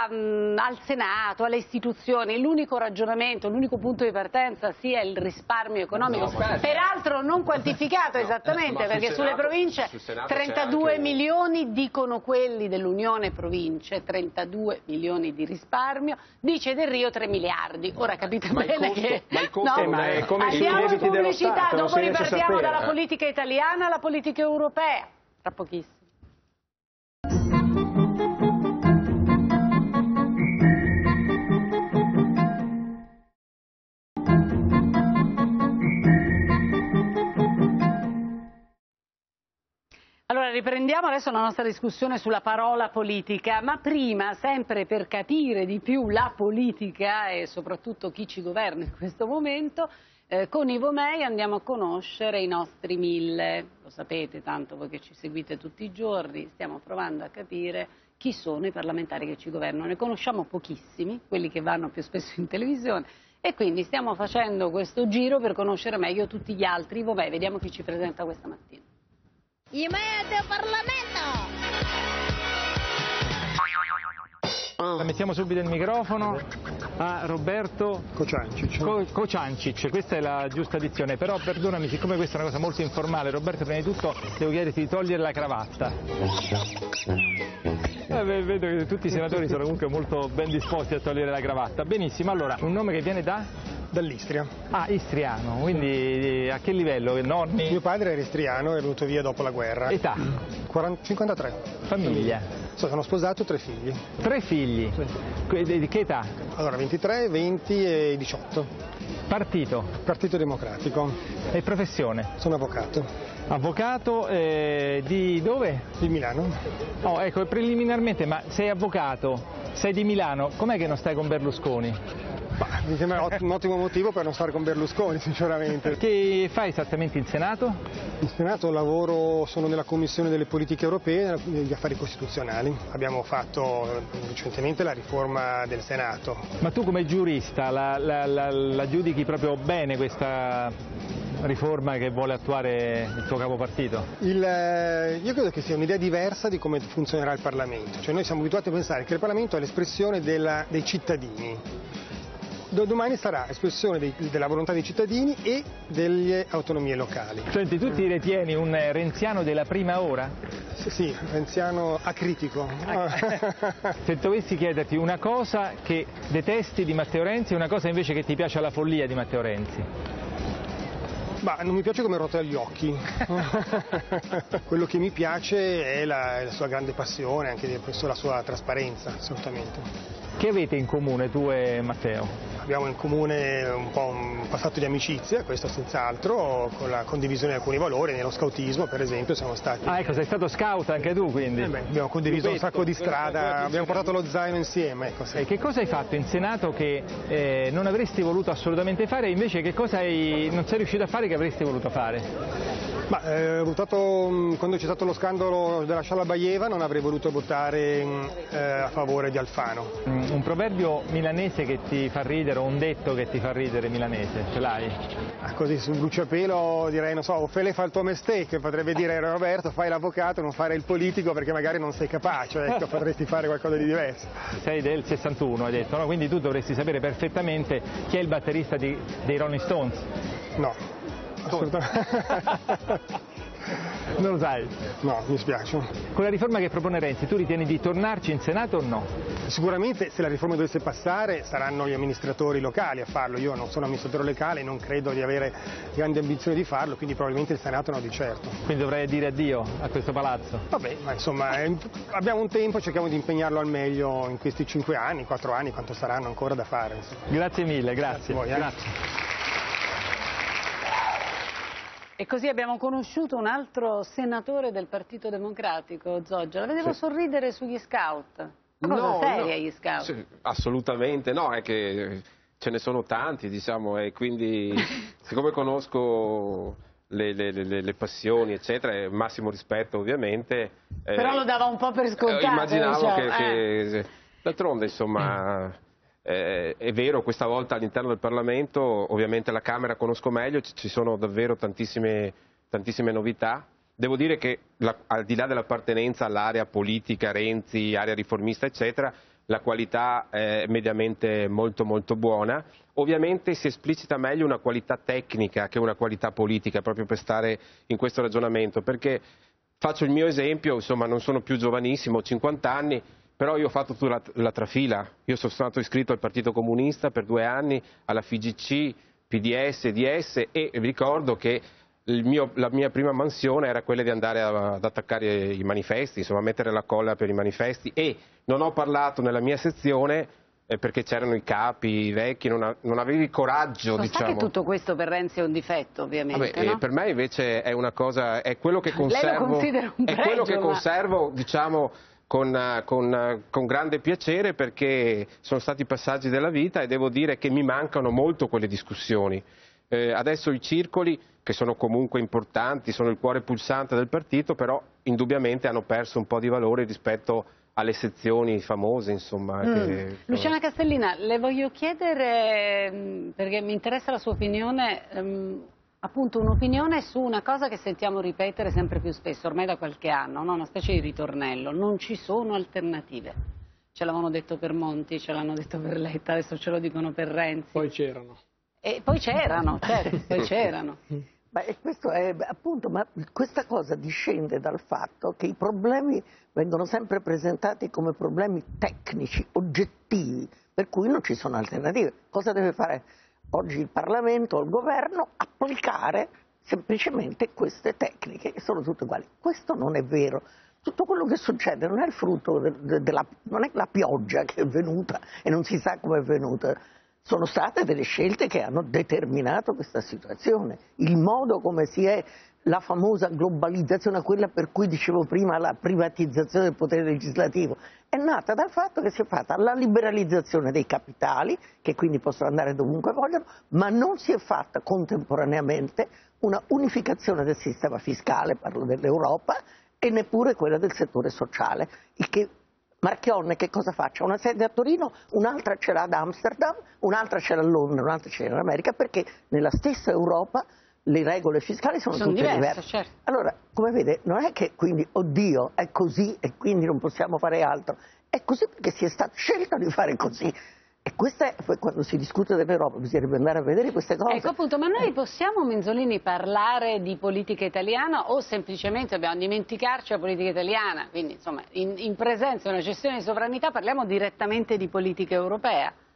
al Senato, alle istituzioni, l'unico ragionamento, l'unico punto di partenza sia il risparmio economico, peraltro non quantificato esattamente, perché sulle province 32 milioni dicono quelli dell'Unione Province, 32 milioni di risparmio, dice Del Rio 3 miliardi. Ora capite bene che è come andiamo in pubblicità, Stato, dopo ripartiamo dalla politica italiana alla politica europea, tra pochissimo. Allora riprendiamo adesso la nostra discussione sulla parola politica, ma prima, sempre per capire di più la politica e soprattutto chi ci governa in questo momento, con Ivo Mei andiamo a conoscere i nostri 1000, lo sapete tanto voi che ci seguite tutti i giorni, stiamo provando a capire chi sono i parlamentari che ci governano, ne conosciamo pochissimi, quelli che vanno più spesso in televisione, e quindi stiamo facendo questo giro per conoscere meglio tutti gli altri. Ivo Mei, vediamo chi ci presenta questa mattina. I media Parlamento! Mettiamo subito il microfono a Roberto Kociancic, questa è la giusta dizione, però perdonami, siccome questa è una cosa molto informale, Roberto, prima di tutto devo chiederti di togliere la cravatta. Vedo che tutti i senatori sono comunque molto ben disposti a togliere la cravatta. Benissimo, allora, un nome che viene dall'Istria. Ah, istriano, quindi a che livello? Nonni? Mio padre era istriano, è venuto via dopo la guerra. Età? 53. Famiglia? Sono sposato, 3 figli. 3 figli? Sì. Di che età? Allora, 23, 20 e 18. Partito? Partito Democratico. E professione? Sono avvocato. Avvocato di dove? Di Milano. Oh, ecco, preliminarmente, ma sei avvocato, sei di Milano, com'è che non stai con Berlusconi? Mi sembra un ottimo motivo per non stare con Berlusconi, sinceramente. Che fai esattamente in Senato? In Senato sono nella Commissione delle politiche europee e degli affari costituzionali. Abbiamo fatto recentemente la riforma del Senato. Ma tu come giurista la giudichi proprio bene questa riforma che vuole attuare il tuo capopartito? Io credo che sia un'idea diversa di come funzionerà il Parlamento. Cioè noi siamo abituati a pensare che il Parlamento è l'espressione dei cittadini. Domani sarà espressione della volontà dei cittadini e delle autonomie locali. Senti, tu ti ritieni un renziano della prima ora? Sì, renziano acritico. Se dovessi chiederti una cosa che detesti di Matteo Renzi e una cosa invece che ti piace alla follia di Matteo Renzi? Ma non mi piace come rotola gli occhi. Quello che mi piace è la sua grande passione, anche la sua trasparenza, assolutamente. Che avete in comune tu e Matteo? Abbiamo in comune un po' un passato di amicizia, questo senz'altro, con la condivisione di alcuni valori. Nello scoutismo, per esempio, siamo stati... Ah, ecco, sei stato scout anche tu, quindi? Abbiamo condiviso un sacco di strada, abbiamo portato lo zaino insieme. Ecco, sì. E che cosa hai fatto in Senato che non avresti voluto assolutamente fare, e invece che cosa non sei riuscito a fare che avresti voluto fare? Ho votato, quando c'è stato lo scandalo della Shalabayeva, non avrei voluto votare a favore di Alfano. Un proverbio milanese che ti fa ridere, o un detto che ti fa ridere milanese, ce l'hai? Così sul bruciapelo direi, non so, Ofele fa il tuo mestiere, potrebbe dire Roberto, fai l'avvocato, non fare il politico perché magari non sei capace, ecco, potresti fare qualcosa di diverso. Sei del 61, hai detto, no? Quindi tu dovresti sapere perfettamente chi è il batterista dei Rolling Stones. No, assolutamente. Non lo sai? No, mi spiace. Con la riforma che propone Renzi, tu ritieni di tornarci in Senato o no? Sicuramente se la riforma dovesse passare saranno gli amministratori locali a farlo. Io non sono amministratore locale, non credo di avere grandi ambizioni di farlo, quindi probabilmente il Senato no di certo. Quindi dovrei dire addio a questo palazzo? Vabbè, ma insomma abbiamo un tempo, cerchiamo di impegnarlo al meglio in questi 5 anni, 4 anni, quanto saranno ancora da fare. Insomma. Grazie mille, grazie. Grazie a voi, Grazie. E così abbiamo conosciuto un altro senatore del Partito Democratico, Zoggia. La vedevo sorridere sugli scout. Una cosa seria gli scout. Sì, assolutamente no, è che ce ne sono tanti, diciamo, e quindi siccome conosco le passioni, eccetera, massimo rispetto ovviamente. Però lo dava un po' per scontato. Immaginavo diciamo. che d'altronde, insomma... è vero, questa volta all'interno del Parlamento, ovviamente la Camera conosco meglio, ci sono davvero tantissime novità. Devo dire che al di là dell'appartenenza all'area politica, Renzi, area riformista, eccetera, la qualità è mediamente molto molto buona. Ovviamente si esplicita meglio una qualità tecnica che una qualità politica, proprio per stare in questo ragionamento, perché faccio il mio esempio, insomma non sono più giovanissimo, ho 50 anni, però io ho fatto tutta la trafila, io sono stato iscritto al Partito Comunista per 2 anni, alla FIGC, PDS, DS, e ricordo che la mia prima mansione era quella di andare ad attaccare i manifesti, insomma mettere la colla per i manifesti, e non ho parlato nella mia sezione perché c'erano i capi, i vecchi, non avevi coraggio, Ma diciamo. sa che tutto questo per Renzi è un difetto, ovviamente, Vabbè, no? Per me invece è una cosa, è quello che conservo, Lei lo considera un pregio, è quello che ma... conservo, diciamo, con grande piacere, perché sono stati passaggi della vita e devo dire che mi mancano molto quelle discussioni. Adesso i circoli, che sono comunque importanti, sono il cuore pulsante del partito, però indubbiamente hanno perso un po' di valore rispetto alle sezioni famose, insomma. Luciana Castellina, le voglio chiedere, perché mi interessa la sua opinione, appunto un'opinione su una cosa che sentiamo ripetere sempre più spesso, ormai da qualche anno, no? Una specie di ritornello: non ci sono alternative. Ce l'avevano detto per Monti, ce l'hanno detto per Letta, adesso ce lo dicono per Renzi. Poi c'erano. E poi c'erano, certo, poi c'erano. Ma questo è, appunto, ma questa cosa discende dal fatto che i problemi vengono sempre presentati come problemi tecnici, oggettivi, per cui non ci sono alternative. Cosa deve fare oggi il Parlamento o il governo? Applicare semplicemente queste tecniche, che sono tutte uguali. Questo non è vero. Tutto quello che succede non è il frutto non è la pioggia che è venuta e non si sa come è venuta. Sono state delle scelte che hanno determinato questa situazione. Il modo come si è, la famosa globalizzazione, quella per cui dicevo prima la privatizzazione del potere legislativo, è nata dal fatto che si è fatta la liberalizzazione dei capitali, che quindi possono andare dovunque vogliono, ma non si è fatta contemporaneamente una unificazione del sistema fiscale, parlo dell'Europa, e neppure quella del settore sociale, il che Marchionne che cosa faccia? Una sede a Torino, un'altra ce l'ha ad Amsterdam, un'altra ce l'ha a Londra, un'altra ce l'ha in America, perché nella stessa Europa le regole fiscali sono tutte diverse. Certo. Allora, come vede, non è che quindi, oddio, è così e quindi non possiamo fare altro. È così perché si è stato scelto di fare così. E questa è, quando si discute dell'Europa, bisognerebbe andare a vedere queste cose. Ecco appunto, ma noi possiamo, Minzolini, parlare di politica italiana o semplicemente dobbiamo dimenticarci la politica italiana? Quindi, insomma, in presenza di una gestione di sovranità parliamo direttamente di politica europea.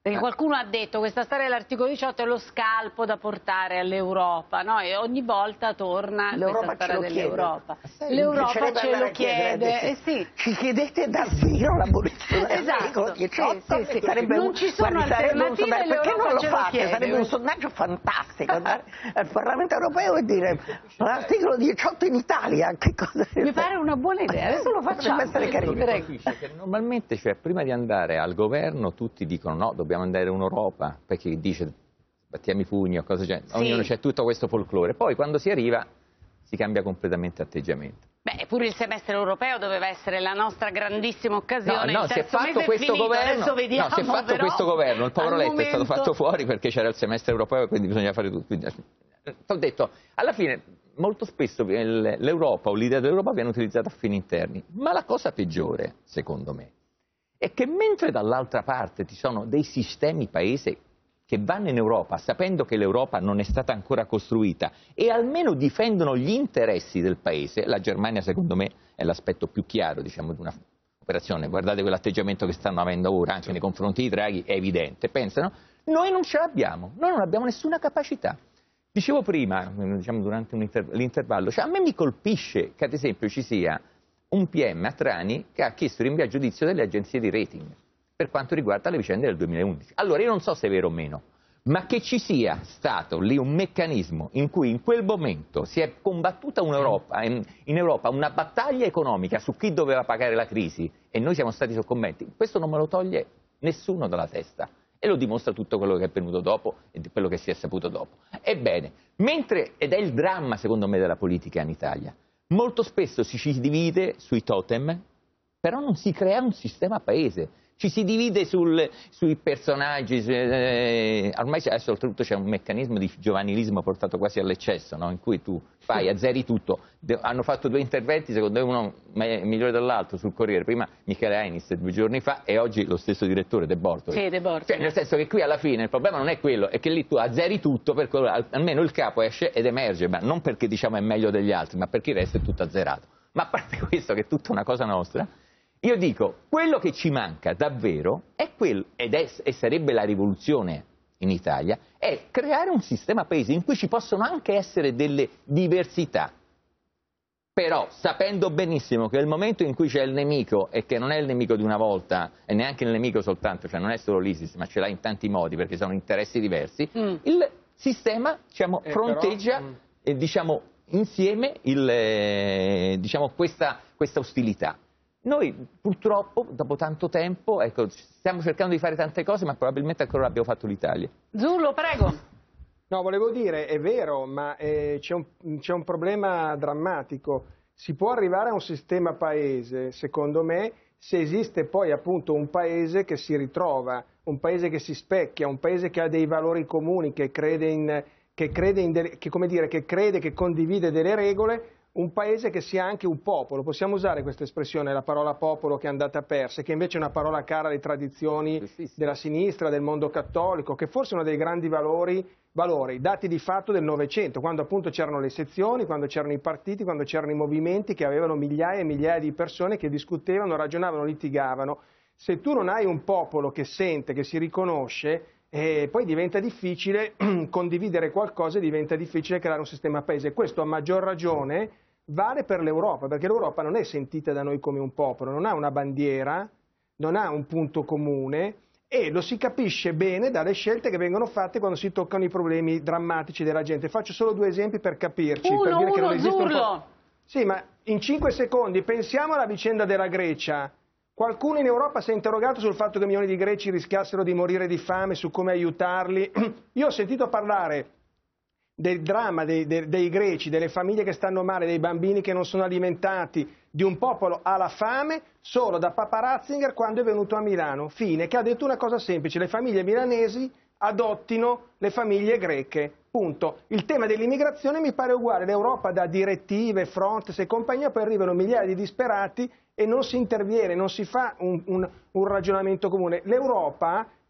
Perché qualcuno ha detto che questa storia dell'articolo 18 è lo scalpo da portare all'Europa, no? E ogni volta torna questa storia dell'Europa. L'Europa ce lo chiede. Sì. Ci chiedete davvero l'abolizione dell'articolo 18? Sì. Non ci sono alternative, perché non lo ce lo fate? chiede. Sarebbe un sondaggio fantastico andare al Parlamento europeo e dire l'articolo 18 in Italia. Che cosa Mi pare una buona idea, adesso lo facciamo. Essere carino. Che normalmente, cioè, prima di andare al governo tutti dicono no, dobbiamo andare in Europa, perché dice battiamo i pugni o cosa c'è, ognuno c'è tutto questo folklore, poi quando si arriva si cambia completamente atteggiamento. Beh, pure il semestre europeo doveva essere la nostra grandissima occasione. No, si è fatto questo governo, questo governo, il povero Letta è stato fatto fuori perché c'era il semestre europeo e quindi bisogna fare tutto. Ho detto, alla fine molto spesso l'Europa o l'idea dell'Europa viene utilizzata a fini interni, ma la cosa peggiore, secondo me, è che mentre dall'altra parte ci sono dei sistemi paese che vanno in Europa sapendo che l'Europa non è stata ancora costruita e almeno difendono gli interessi del paese, la Germania secondo me è l'aspetto più chiaro, diciamo, di una operazione, guardate quell'atteggiamento che stanno avendo ora anche nei confronti di Draghi, è evidente, pensano, noi non ce l'abbiamo, noi non abbiamo nessuna capacità. Dicevo prima, diciamo durante l'intervallo, cioè a me mi colpisce che ad esempio ci sia un PM a Trani che ha chiesto rinvio a giudizio delle agenzie di rating per quanto riguarda le vicende del 2011. Allora io non so se è vero o meno, ma che ci sia stato lì un meccanismo in cui in quel momento si è combattuta in Europa una battaglia economica su chi doveva pagare la crisi e noi siamo stati soccombenti, questo non me lo toglie nessuno dalla testa. E lo dimostra tutto quello che è avvenuto dopo e di quello che si è saputo dopo. Ebbene, ed è il dramma secondo me della politica in Italia, molto spesso ci divide sui totem, però non si crea un sistema paese. Ci si divide sui personaggi, ormai adesso oltretutto c'è un meccanismo di giovanilismo portato quasi all'eccesso, no? In cui tu fai, azzeri tutto. Hanno fatto 2 interventi, secondo me uno migliore dell'altro sul Corriere, prima Michele Ainis 2 giorni fa e oggi lo stesso direttore De Bortoli. Sì, De Bortoli. Cioè, nel senso che qui alla fine il problema non è quello, è che lì tu azzeri tutto, perché almeno il capo esce ed emerge, ma non perché diciamo è meglio degli altri, ma perché il resto è tutto azzerato. Ma a parte questo, che è tutta una cosa nostra, io dico, quello che ci manca davvero è quello, e sarebbe la rivoluzione in Italia, è creare un sistema paese in cui ci possono anche essere delle diversità, però sapendo benissimo che nel momento in cui c'è il nemico, e che non è il nemico di una volta, e neanche il nemico soltanto, cioè non è solo l'ISIS, ma ce l'ha in tanti modi perché sono interessi diversi, il sistema fronteggia diciamo, insieme questa ostilità. Noi purtroppo, dopo tanto tempo, ecco, stiamo cercando di fare tante cose, ma probabilmente ancora non abbiamo fatto l'Italia. Zullo, prego. No, volevo dire, è vero, ma c'è un problema drammatico. Si può arrivare a un sistema paese, secondo me, se esiste poi appunto un paese che si ritrova, un paese che si specchia, un paese che ha dei valori comuni, che condivide delle regole. Un paese che sia anche un popolo, possiamo usare questa espressione, la parola popolo che è andata persa, che invece è una parola cara alle tradizioni della sinistra, del mondo cattolico, che forse è uno dei grandi valori dati di fatto del Novecento, quando appunto c'erano le sezioni, quando c'erano i partiti, quando c'erano i movimenti che avevano migliaia e migliaia di persone che discutevano, ragionavano, litigavano. Se tu non hai un popolo che sente, che si riconosce, poi diventa difficile condividere qualcosa, diventa difficile creare un sistema paese. Questo a maggior ragione vale per l'Europa, perché l'Europa non è sentita da noi come un popolo, non ha una bandiera, non ha un punto comune e lo si capisce bene dalle scelte che vengono fatte quando si toccano i problemi drammatici della gente. Faccio solo 2 esempi per capirci. Per dire che non esiste Sì, ma in 5 secondi pensiamo alla vicenda della Grecia. Qualcuno in Europa si è interrogato sul fatto che milioni di greci rischiassero di morire di fame, su come aiutarli? Io ho sentito parlare del dramma dei greci, delle famiglie che stanno male, dei bambini che non sono alimentati, di un popolo alla fame, solo da Papa Ratzinger quando è venuto a Milano. Fine, che ha detto una cosa semplice, le famiglie milanesi adottino le famiglie greche. Punto. Il tema dell'immigrazione mi pare uguale, l'Europa dà direttive, Frontex e compagnia, poi arrivano migliaia di disperati e non si interviene, non si fa un ragionamento comune. L'Europa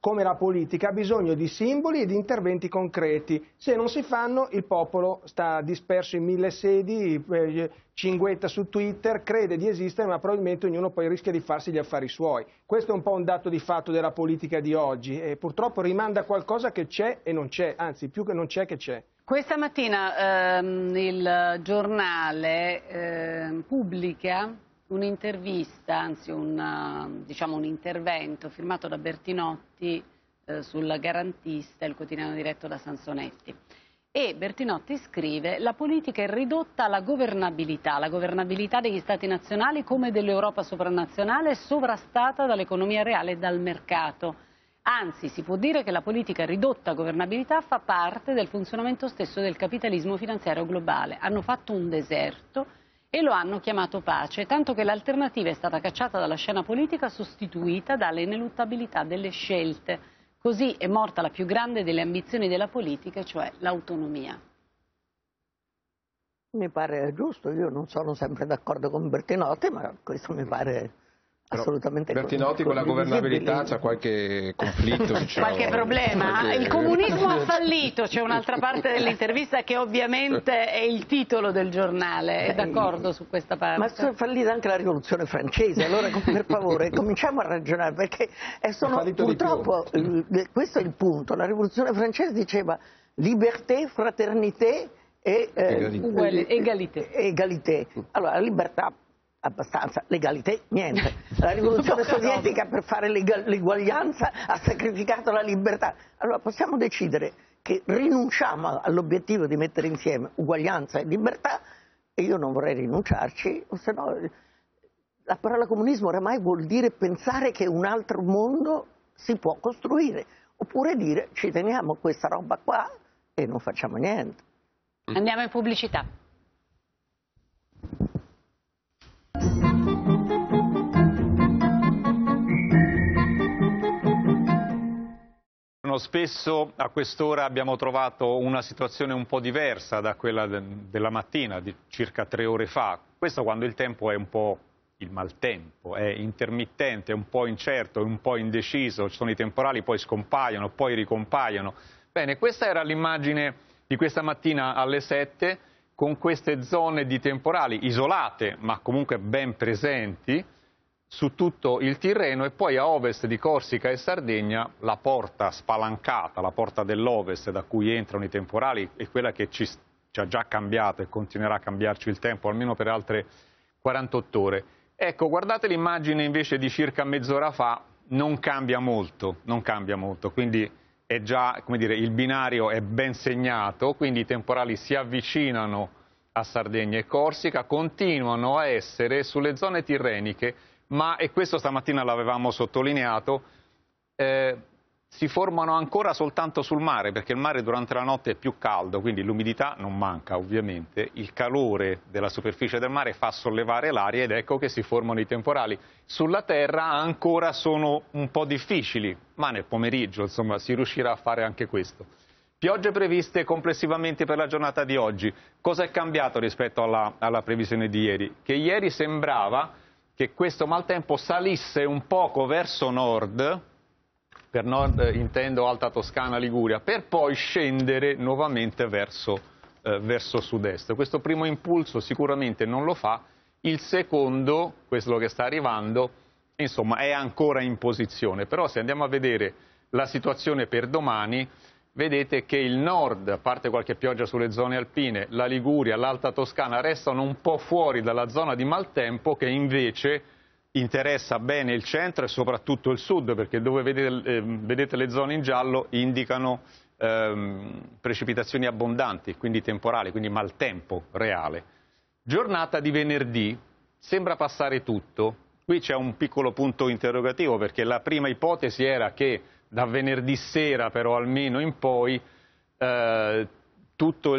come la politica, ha bisogno di simboli e di interventi concreti. Se non si fanno, il popolo sta disperso in 1000 sedi, cinguetta su Twitter, crede di esistere, ma probabilmente ognuno poi rischia di farsi gli affari suoi. Questo è un po' un dato di fatto della politica di oggi e purtroppo rimanda a qualcosa che c'è e non c'è, anzi più che non c'è che c'è. Questa mattina il giornale pubblica un'intervista, anzi diciamo un intervento firmato da Bertinotti sul Garantista, il quotidiano diretto da Sansonetti. E Bertinotti scrive: la politica è ridotta alla governabilità degli Stati nazionali come dell'Europa sovranazionale, sovrastata dall'economia reale e dal mercato. Anzi, si può dire che la politica ridotta a governabilità fa parte del funzionamento stesso del capitalismo finanziario globale. Hanno fatto un deserto e lo hanno chiamato pace, tanto che l'alternativa è stata cacciata dalla scena politica, sostituita dalle ineluttabilità delle scelte. Così è morta la più grande delle ambizioni della politica, cioè l'autonomia. Mi pare giusto, io non sono sempre d'accordo con Bertinotti, ma questo mi pare assolutamente Bertinotti con la governabilità c'ha qualche conflitto, diciamo. Qualche problema. Il comunismo ha fallito, c'è un'altra parte dell'intervista che ovviamente è il titolo del giornale, è d'accordo su questa parte? Ma è fallita anche la rivoluzione francese, allora per favore cominciamo a ragionare, perché purtroppo questo è il punto, la rivoluzione francese diceva liberté, fraternité e egalité. Allora la libertà abbastanza, legalità niente. La rivoluzione sovietica per fare l'eguaglianza ha sacrificato la libertà. Allora possiamo decidere che rinunciamo all'obiettivo di mettere insieme uguaglianza e libertà, e io non vorrei rinunciarci, o se no la parola comunismo oramai vuol dire pensare che un altro mondo si può costruire, oppure dire ci teniamo questa roba qua e non facciamo niente. Andiamo in pubblicità. Spesso a quest'ora abbiamo trovato una situazione un po' diversa da quella della mattina, di circa 3 ore fa. Questo quando il tempo è un po' il maltempo, è intermittente, è un po' incerto, è un po' indeciso, ci sono i temporali, poi scompaiono, poi ricompaiono. Bene, questa era l'immagine di questa mattina alle 7, con queste zone di temporali isolate, ma comunque ben presenti, su tutto il Tirreno, e poi a ovest di Corsica e Sardegna la porta spalancata, la porta dell'ovest da cui entrano i temporali, è quella che ci ha già cambiato e continuerà a cambiarci il tempo almeno per altre 48 ore. Ecco, guardate l'immagine invece di circa mezz'ora fa, non cambia molto, quindi è già, come dire, il binario è ben segnato, quindi i temporali si avvicinano a Sardegna e Corsica, continuano a essere sulle zone tirreniche, ma, e questo stamattina l'avevamo sottolineato, si formano ancora soltanto sul mare, perché il mare durante la notte è più caldo, quindi l'umidità non manca ovviamente, il calore della superficie del mare fa sollevare l'aria ed ecco che si formano i temporali. Sulla terra ancora sono un po' difficili, ma nel pomeriggio insomma si riuscirà a fare anche questo. Piogge previste complessivamente per la giornata di oggi. Cosa è cambiato rispetto alla previsione di ieri? Che ieri sembrava che questo maltempo salisse un poco verso nord, per nord intendo Alta Toscana, Liguria, per poi scendere nuovamente verso sud-est. Questo primo impulso sicuramente non lo fa, il secondo, questo che sta arrivando, insomma è ancora in posizione, però se andiamo a vedere la situazione per domani, vedete che il nord, a parte qualche pioggia sulle zone alpine, la Liguria, l'Alta Toscana restano un po' fuori dalla zona di maltempo, che invece interessa bene il centro e soprattutto il sud, perché dove vedete le zone in giallo indicano precipitazioni abbondanti, quindi temporali, quindi maltempo reale. Giornata di venerdì, sembra passare tutto. Qui c'è un piccolo punto interrogativo, perché la prima ipotesi era che da venerdì sera però almeno in poi tutto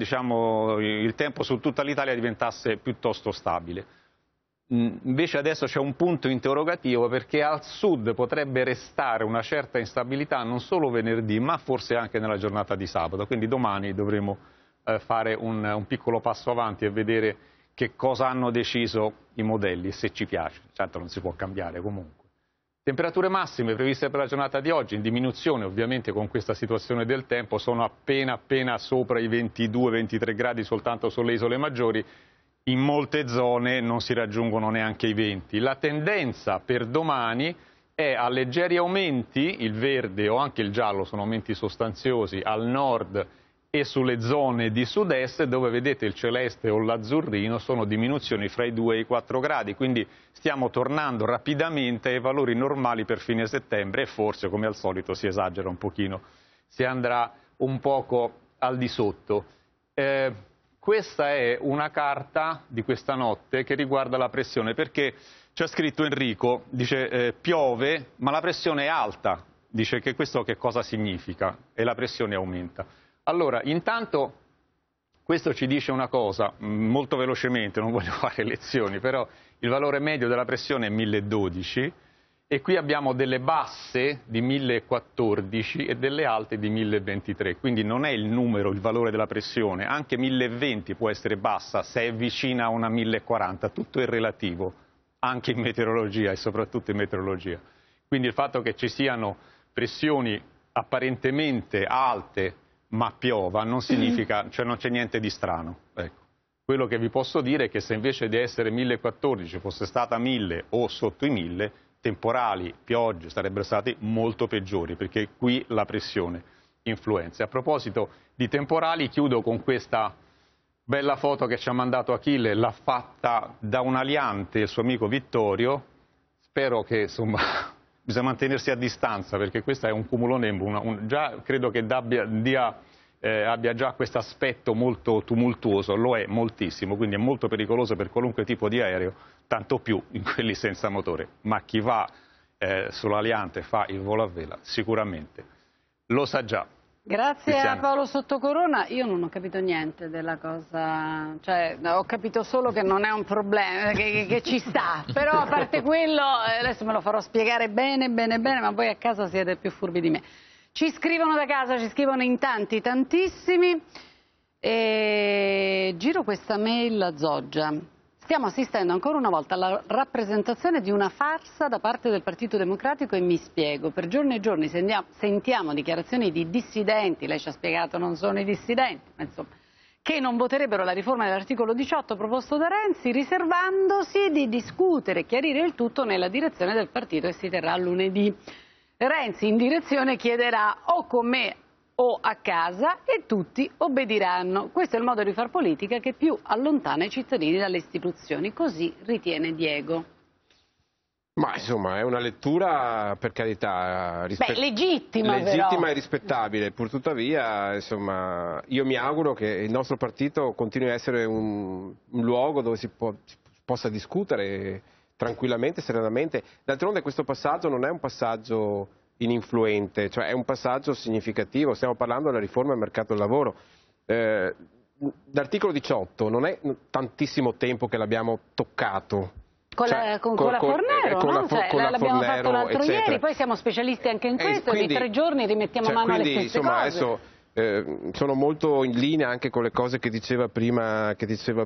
il tempo su tutta l'Italia diventasse piuttosto stabile. Invece adesso c'è un punto interrogativo, perché al sud potrebbe restare una certa instabilità non solo venerdì ma forse anche nella giornata di sabato, quindi domani dovremo fare un piccolo passo avanti e vedere che cosa hanno deciso i modelli, se ci piace, certo non si può cambiare comunque. Temperature massime previste per la giornata di oggi, in diminuzione ovviamente con questa situazione del tempo, sono appena sopra i 22-23 gradi soltanto sulle isole maggiori, in molte zone non si raggiungono neanche i 20. La tendenza per domani è a leggeri aumenti, il verde o anche il giallo sono aumenti sostanziosi al nord e sulle zone di sud-est, dove vedete il celeste o l'azzurrino sono diminuzioni fra i 2 e i 4 gradi, quindi stiamo tornando rapidamente ai valori normali per fine settembre e forse, come al solito, si esagera un pochino, si andrà un poco al di sotto. Questa è una carta di questa notte che riguarda la pressione, perché c'è scritto Enrico, dice piove ma la pressione è alta, dice che questo che cosa significa e la pressione aumenta. Allora, intanto questo ci dice una cosa, molto velocemente, non voglio fare lezioni, però il valore medio della pressione è 1012 e qui abbiamo delle basse di 1014 e delle alte di 1023, quindi non è il numero, il valore della pressione, anche 1020 può essere bassa se è vicina a una 1040, tutto è relativo, anche in meteorologia e soprattutto in meteorologia. Quindi il fatto che ci siano pressioni apparentemente alte ma piova non significa, cioè non c'è niente di strano. Ecco. Quello che vi posso dire è che se invece di essere 1014 fosse stata 1000 o sotto i 1000, temporali, piogge sarebbero stati molto peggiori, perché qui la pressione influenza. A proposito di temporali, chiudo con questa bella foto che ci ha mandato Achille, l'ha fatta da un aliante, il suo amico Vittorio. Spero che, insomma, bisogna mantenersi a distanza, perché questo è un cumulonimbus, già credo che abbia già questo aspetto molto tumultuoso, lo è moltissimo, quindi è molto pericoloso per qualunque tipo di aereo, tanto più in quelli senza motore. Ma chi va sull'Aliante fa il volo a vela, sicuramente lo sa già. Grazie Cristiano. a Paolo Sottocorona, io non ho capito niente della cosa, cioè ho capito solo che non è un problema, che ci sta, però a parte quello adesso me lo farò spiegare bene, ma voi a casa siete più furbi di me. Ci scrivono da casa, ci scrivono in tanti, tantissimi, e giro questa mail a Zoggia. Stiamo assistendo ancora una volta alla rappresentazione di una farsa da parte del Partito Democratico e mi spiego. Per giorni e giorni sentiamo dichiarazioni di dissidenti, lei ci ha spiegato non sono i dissidenti, ma insomma, che non voterebbero la riforma dell'articolo 18 proposto da Renzi, riservandosi di discutere e chiarire il tutto nella direzione del partito che si terrà lunedì. Renzi in direzione chiederà o con me o a casa e tutti obbediranno. Questo è il modo di far politica che più allontana i cittadini dalle istituzioni, così ritiene Diego. Ma insomma è una lettura, per carità, legittima e rispettabile. Purtuttavia, insomma, io mi auguro che il nostro partito continui a essere un luogo dove si possa discutere tranquillamente, serenamente. D'altronde questo passaggio non è un passaggio ininfluente, cioè è un passaggio significativo. Stiamo parlando della riforma del mercato del lavoro. L'articolo 18 non è tantissimo tempo che l'abbiamo toccato. Con la Fornero, no? L'abbiamo fatto l'altro ieri, poi siamo specialisti anche in questo, quindi, e di 3 giorni rimettiamo mano alle stesse cose. Adesso, sono molto in linea anche con le cose che diceva prima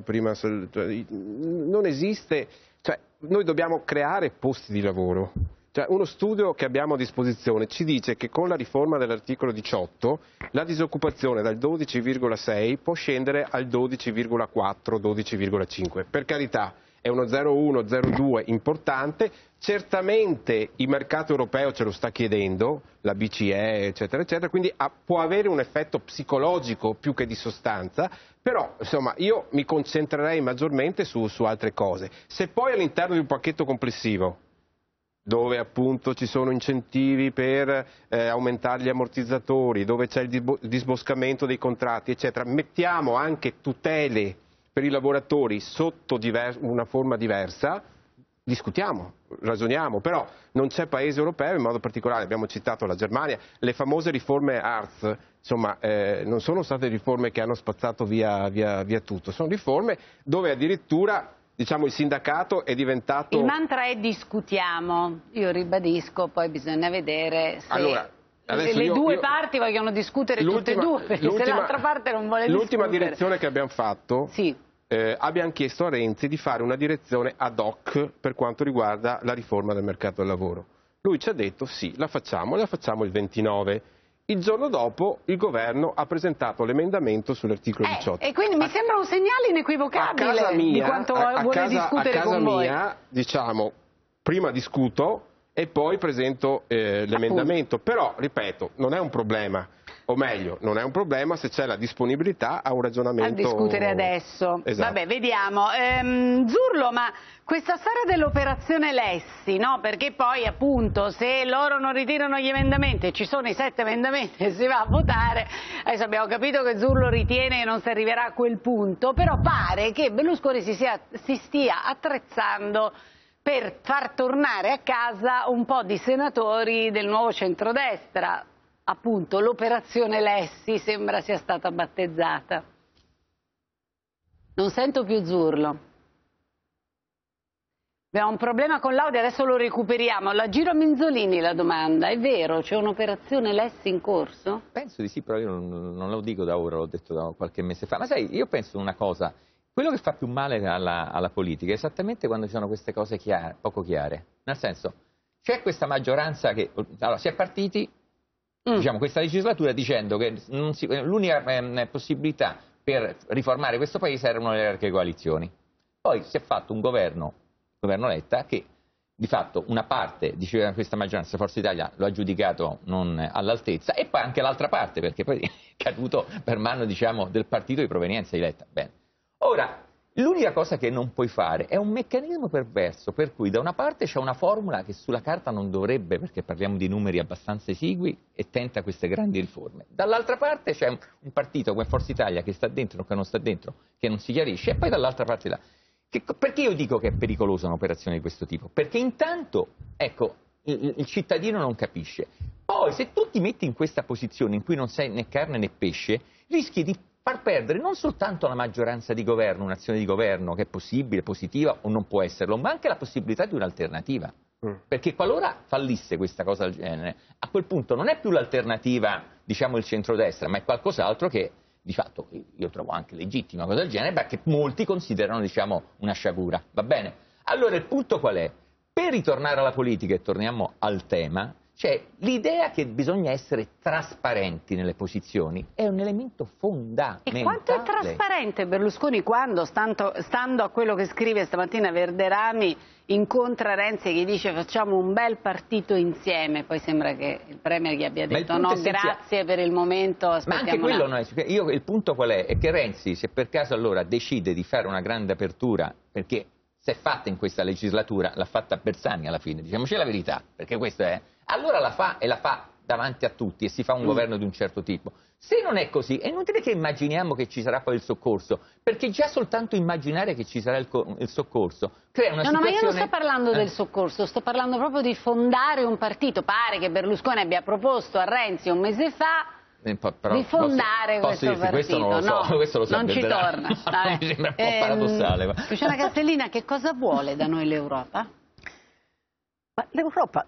non esiste, cioè noi dobbiamo creare posti di lavoro. Cioè, uno studio che abbiamo a disposizione ci dice che con la riforma dell'articolo 18 la disoccupazione dal 12,6 può scendere al 12,4-12,5. Per carità, è uno 0,1, 0,2 importante, certamente il mercato europeo ce lo sta chiedendo, la BCE, eccetera, eccetera, quindi può avere un effetto psicologico più che di sostanza, però insomma io mi concentrerei maggiormente su altre cose. Se poi all'interno di un pacchetto complessivo, dove appunto ci sono incentivi per aumentare gli ammortizzatori, dove c'è il disboscamento dei contratti, eccetera, mettiamo anche tutele per i lavoratori sotto una forma diversa, discutiamo, ragioniamo, però non c'è paese europeo, in modo particolare abbiamo citato la Germania, le famose riforme Hartz, insomma, non sono state riforme che hanno spazzato via tutto, sono riforme dove addirittura, diciamo, il sindacato è diventato... Il mantra è discutiamo, io ribadisco, poi bisogna vedere se... Allora, le due parti vogliono discutere tutte e due, perché se l'altra parte non vuole discutere... L'ultima direzione che abbiamo fatto, sì. Abbiamo chiesto a Renzi di fare una direzione ad hoc per quanto riguarda la riforma del mercato del lavoro. Lui ci ha detto sì, la facciamo il 29. Il giorno dopo il governo ha presentato l'emendamento sull'articolo 18. E quindi mi sembra un segnale inequivocabile di quanto vuole discutere con voi. A casa mia, diciamo, prima discuto e poi presento l'emendamento. Però, ripeto, non è un problema. O meglio, non è un problema se c'è la disponibilità a un ragionamento... A discutere adesso. Esatto. Vabbè, vediamo. Zurlo, ma questa storia dell'operazione Lessi, no? Perché poi, appunto, se loro non ritirano gli emendamenti e ci sono i 7 emendamenti e si va a votare, adesso abbiamo capito che Zurlo ritiene che non si arriverà a quel punto, però pare che Berlusconi si stia attrezzando per far tornare a casa un po' di senatori del nuovo centrodestra. Appunto, l'operazione Lessi sembra sia stata battezzata. Non sento più Zurlo. Abbiamo un problema con l'audio, adesso lo recuperiamo. La giro a Minzolini la domanda, è vero, c'è un'operazione Lessi in corso? Penso di sì, però io non lo dico da ora, l'ho detto da qualche mese fa. Ma sai, io penso una cosa, quello che fa più male alla politica è esattamente quando ci sono queste cose poco chiare. Nel senso, c'è questa maggioranza che... Allora, si è partiti... Diciamo, questa legislatura dicendo che l'unica possibilità per riformare questo paese erano le larghe coalizioni. Poi si è fatto un governo Letta, che di fatto una parte, diceva questa maggioranza, Forza Italia, lo ha giudicato non all'altezza, e poi anche l'altra parte, perché poi è caduto per mano, diciamo, del partito di provenienza di Letta. Bene. Ora, l'unica cosa che non puoi fare è un meccanismo perverso, per cui da una parte c'è una formula che sulla carta non dovrebbe, perché parliamo di numeri abbastanza esigui, e tenta queste grandi riforme. Dall'altra parte c'è un partito come Forza Italia che sta dentro o che non sta dentro, che non si chiarisce, e poi dall'altra parte là. Perché io dico che è pericolosa un'operazione di questo tipo? Perché intanto, ecco, il cittadino non capisce. Poi se tu ti metti in questa posizione in cui non sei né carne né pesce, rischi di far perdere non soltanto la maggioranza di governo, un'azione di governo che è possibile, positiva o non può esserlo, ma anche la possibilità di un'alternativa. Perché qualora fallisse questa cosa del genere, a quel punto non è più l'alternativa, diciamo, il centrodestra, ma è qualcos'altro che di fatto io trovo anche legittima cosa del genere, perché molti considerano, diciamo, una sciagura. Va bene? Allora il punto qual è? Per ritornare alla politica, e torniamo al tema, c'è l'idea che bisogna essere trasparenti nelle posizioni, è un elemento fondamentale. E quanto è trasparente Berlusconi quando, stando a quello che scrive stamattina Verderami, incontra Renzi e gli dice facciamo un bel partito insieme, poi sembra che il Premier gli abbia detto no, grazie per il momento, aspettiamo. Ma anche quello non è, il punto qual è? È che Renzi, se per caso allora decide di fare una grande apertura, perché si è fatta in questa legislatura, l'ha fatta a Bersani alla fine, diciamoci la verità, perché questo è, allora la fa e la fa davanti a tutti e si fa un governo di un certo tipo. Se non è così, è inutile che immaginiamo che ci sarà poi il soccorso, perché già soltanto immaginare che ci sarà il soccorso crea una situazione... No, ma io non sto parlando del soccorso, sto parlando proprio di fondare un partito. Pare che Berlusconi abbia proposto a Renzi un mese fa però di fondare questo partito. Questo non lo so, no, questo lo non ci torna. Mi sembra un po' paradossale. Luciana Castellina, che cosa vuole da noi l'Europa? Ma l'Europa,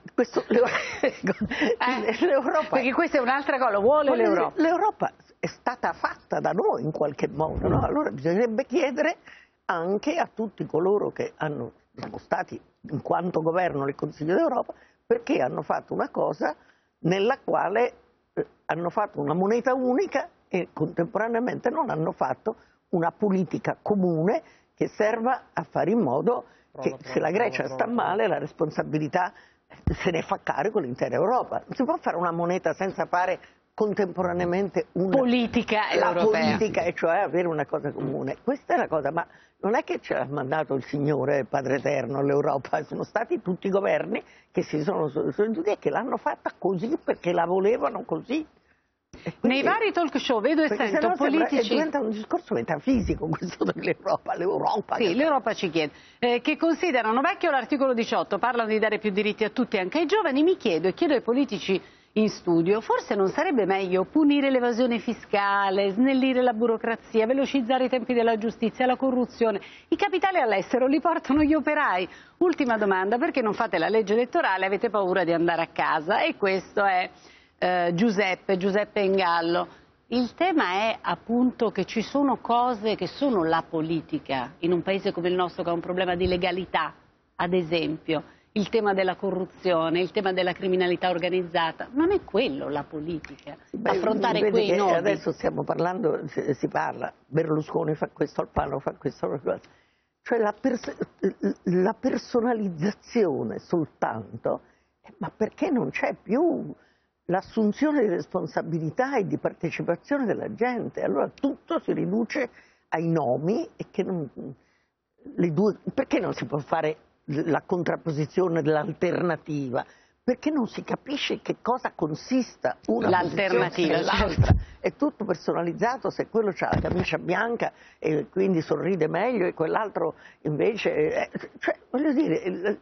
l'Europa, perché questa è un'altra cosa, vuole l'Europa. L'Europa è stata fatta da noi in qualche modo, no? Allora bisognerebbe chiedere anche a tutti coloro che sono stati in quanto governo del Consiglio d'Europa, perché hanno fatto una cosa nella quale hanno fatto una moneta unica e contemporaneamente non hanno fatto una politica comune che serva a fare in modo che se la Grecia sta male la responsabilità se ne fa carico l'intera Europa. Non si può fare una moneta senza fare contemporaneamente una politica europea. Politica, e cioè avere una cosa comune. Questa è la cosa, ma non è che ce l'ha mandato il Signore Padre Eterno l'Europa, sono stati tutti i governi che si sono giunti e che l'hanno fatta così perché la volevano così. Nei vari talk show vedo e sento politici... diventa un discorso metafisico questo dell'Europa, l'Europa. Sì, l'Europa ci chiede. Che considerano vecchio l'articolo 18, parlano di dare più diritti a tutti, anche ai giovani. Mi chiedo e chiedo ai politici in studio, forse non sarebbe meglio punire l'evasione fiscale, snellire la burocrazia, velocizzare i tempi della giustizia, la corruzione? I capitali all'estero li portano gli operai. Ultima domanda, perché non fate la legge elettorale? Avete paura di andare a casa? E questo è... Giuseppe Ingallo. Il tema è appunto che ci sono cose che sono la politica in un paese come il nostro che ha un problema di legalità, ad esempio, il tema della corruzione, il tema della criminalità organizzata. Non è quello la politica, affrontare quei nodi. Adesso stiamo parlando, si parla, Berlusconi fa questo, Alfano fa questo, cioè la personalizzazione soltanto, ma perché non c'è più l'assunzione di responsabilità e di partecipazione della gente? Allora tutto si riduce ai nomi e che non, perché non si può fare la contrapposizione dell'alternativa? Perché non si capisce che cosa consista una posizione e l'altra. È tutto personalizzato, se quello ha la camicia bianca e quindi sorride meglio e quell'altro invece... cioè, voglio dire,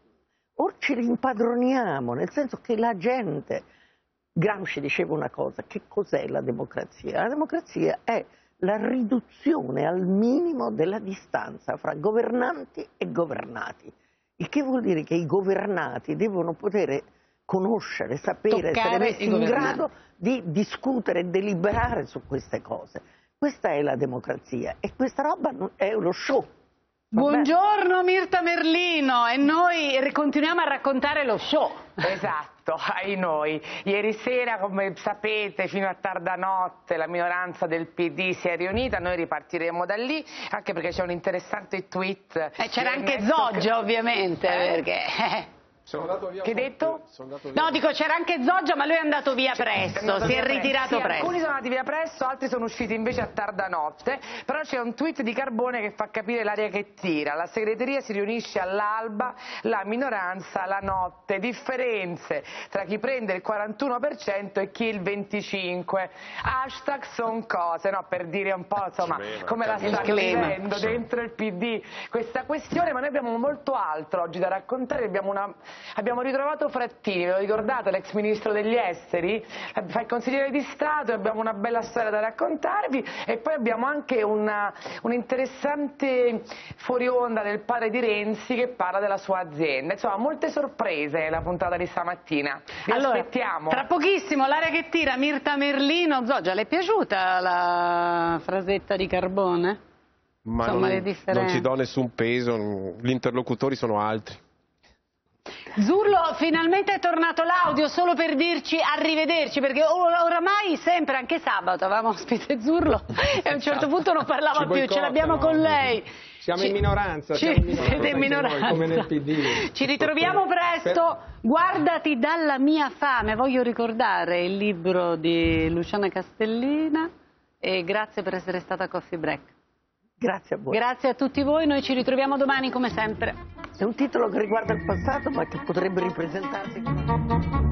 o ci rimpadroniamo, nel senso che la gente... Gramsci diceva una cosa, che cos'è la democrazia? La democrazia è la riduzione al minimo della distanza fra governanti e governati, il che vuol dire che i governati devono poter conoscere, sapere, essere messi in grado di discutere e deliberare su queste cose. Questa è la democrazia e questa roba è uno show. Buongiorno Mirta Merlino, e noi continuiamo a raccontare lo show. Esatto, ai noi. Ieri sera, come sapete, fino a tarda notte la minoranza del PD si è riunita, noi ripartiremo da lì, anche perché c'è un interessante tweet. C'era anche Zoggia, ovviamente, perché... Sono andato via. Che hai detto? No, dico c'era anche Zoggia, ma lui è andato via presto, si è ritirato presto. Alcuni sono andati via presto, altri sono usciti invece a tarda notte, però c'è un tweet di Carbone che fa capire l'aria che tira. La segreteria si riunisce all'alba, la minoranza la notte. Differenze tra chi prende il 41% e chi il 25%. Hashtag son cose, no? Per dire un po' insomma come la sta vivendo dentro il PD questa questione, ma noi abbiamo molto altro oggi da raccontare. Abbiamo ritrovato Frattini, ve lo ricordate, l'ex ministro degli esteri? Fa il consigliere di Stato, abbiamo una bella storia da raccontarvi e poi abbiamo anche un interessante fuori onda del padre di Renzi che parla della sua azienda. Insomma, molte sorprese nella puntata di stamattina. Vi aspettiamo. Tra pochissimo l'aria che tira, Mirta Merlino. Zoggia, le è piaciuta la frasetta di Carbone? Ma insomma, non ci do nessun peso, gli interlocutori sono altri. Zurlo, finalmente è tornato l'audio solo per dirci arrivederci, perché oramai sempre, anche sabato, avevamo ospite Zurlo e a un certo punto non parlava più, ce l'abbiamo con lei. Siamo in minoranza, siete in minoranza. Come nel PD. Ci ritroviamo presto. Guardati dalla mia fame, voglio ricordare il libro di Luciana Castellina e grazie per essere stata a Coffee Break. Grazie a voi. Grazie a tutti voi, noi ci ritroviamo domani come sempre. È un titolo che riguarda il passato ma che potrebbe ripresentarsi.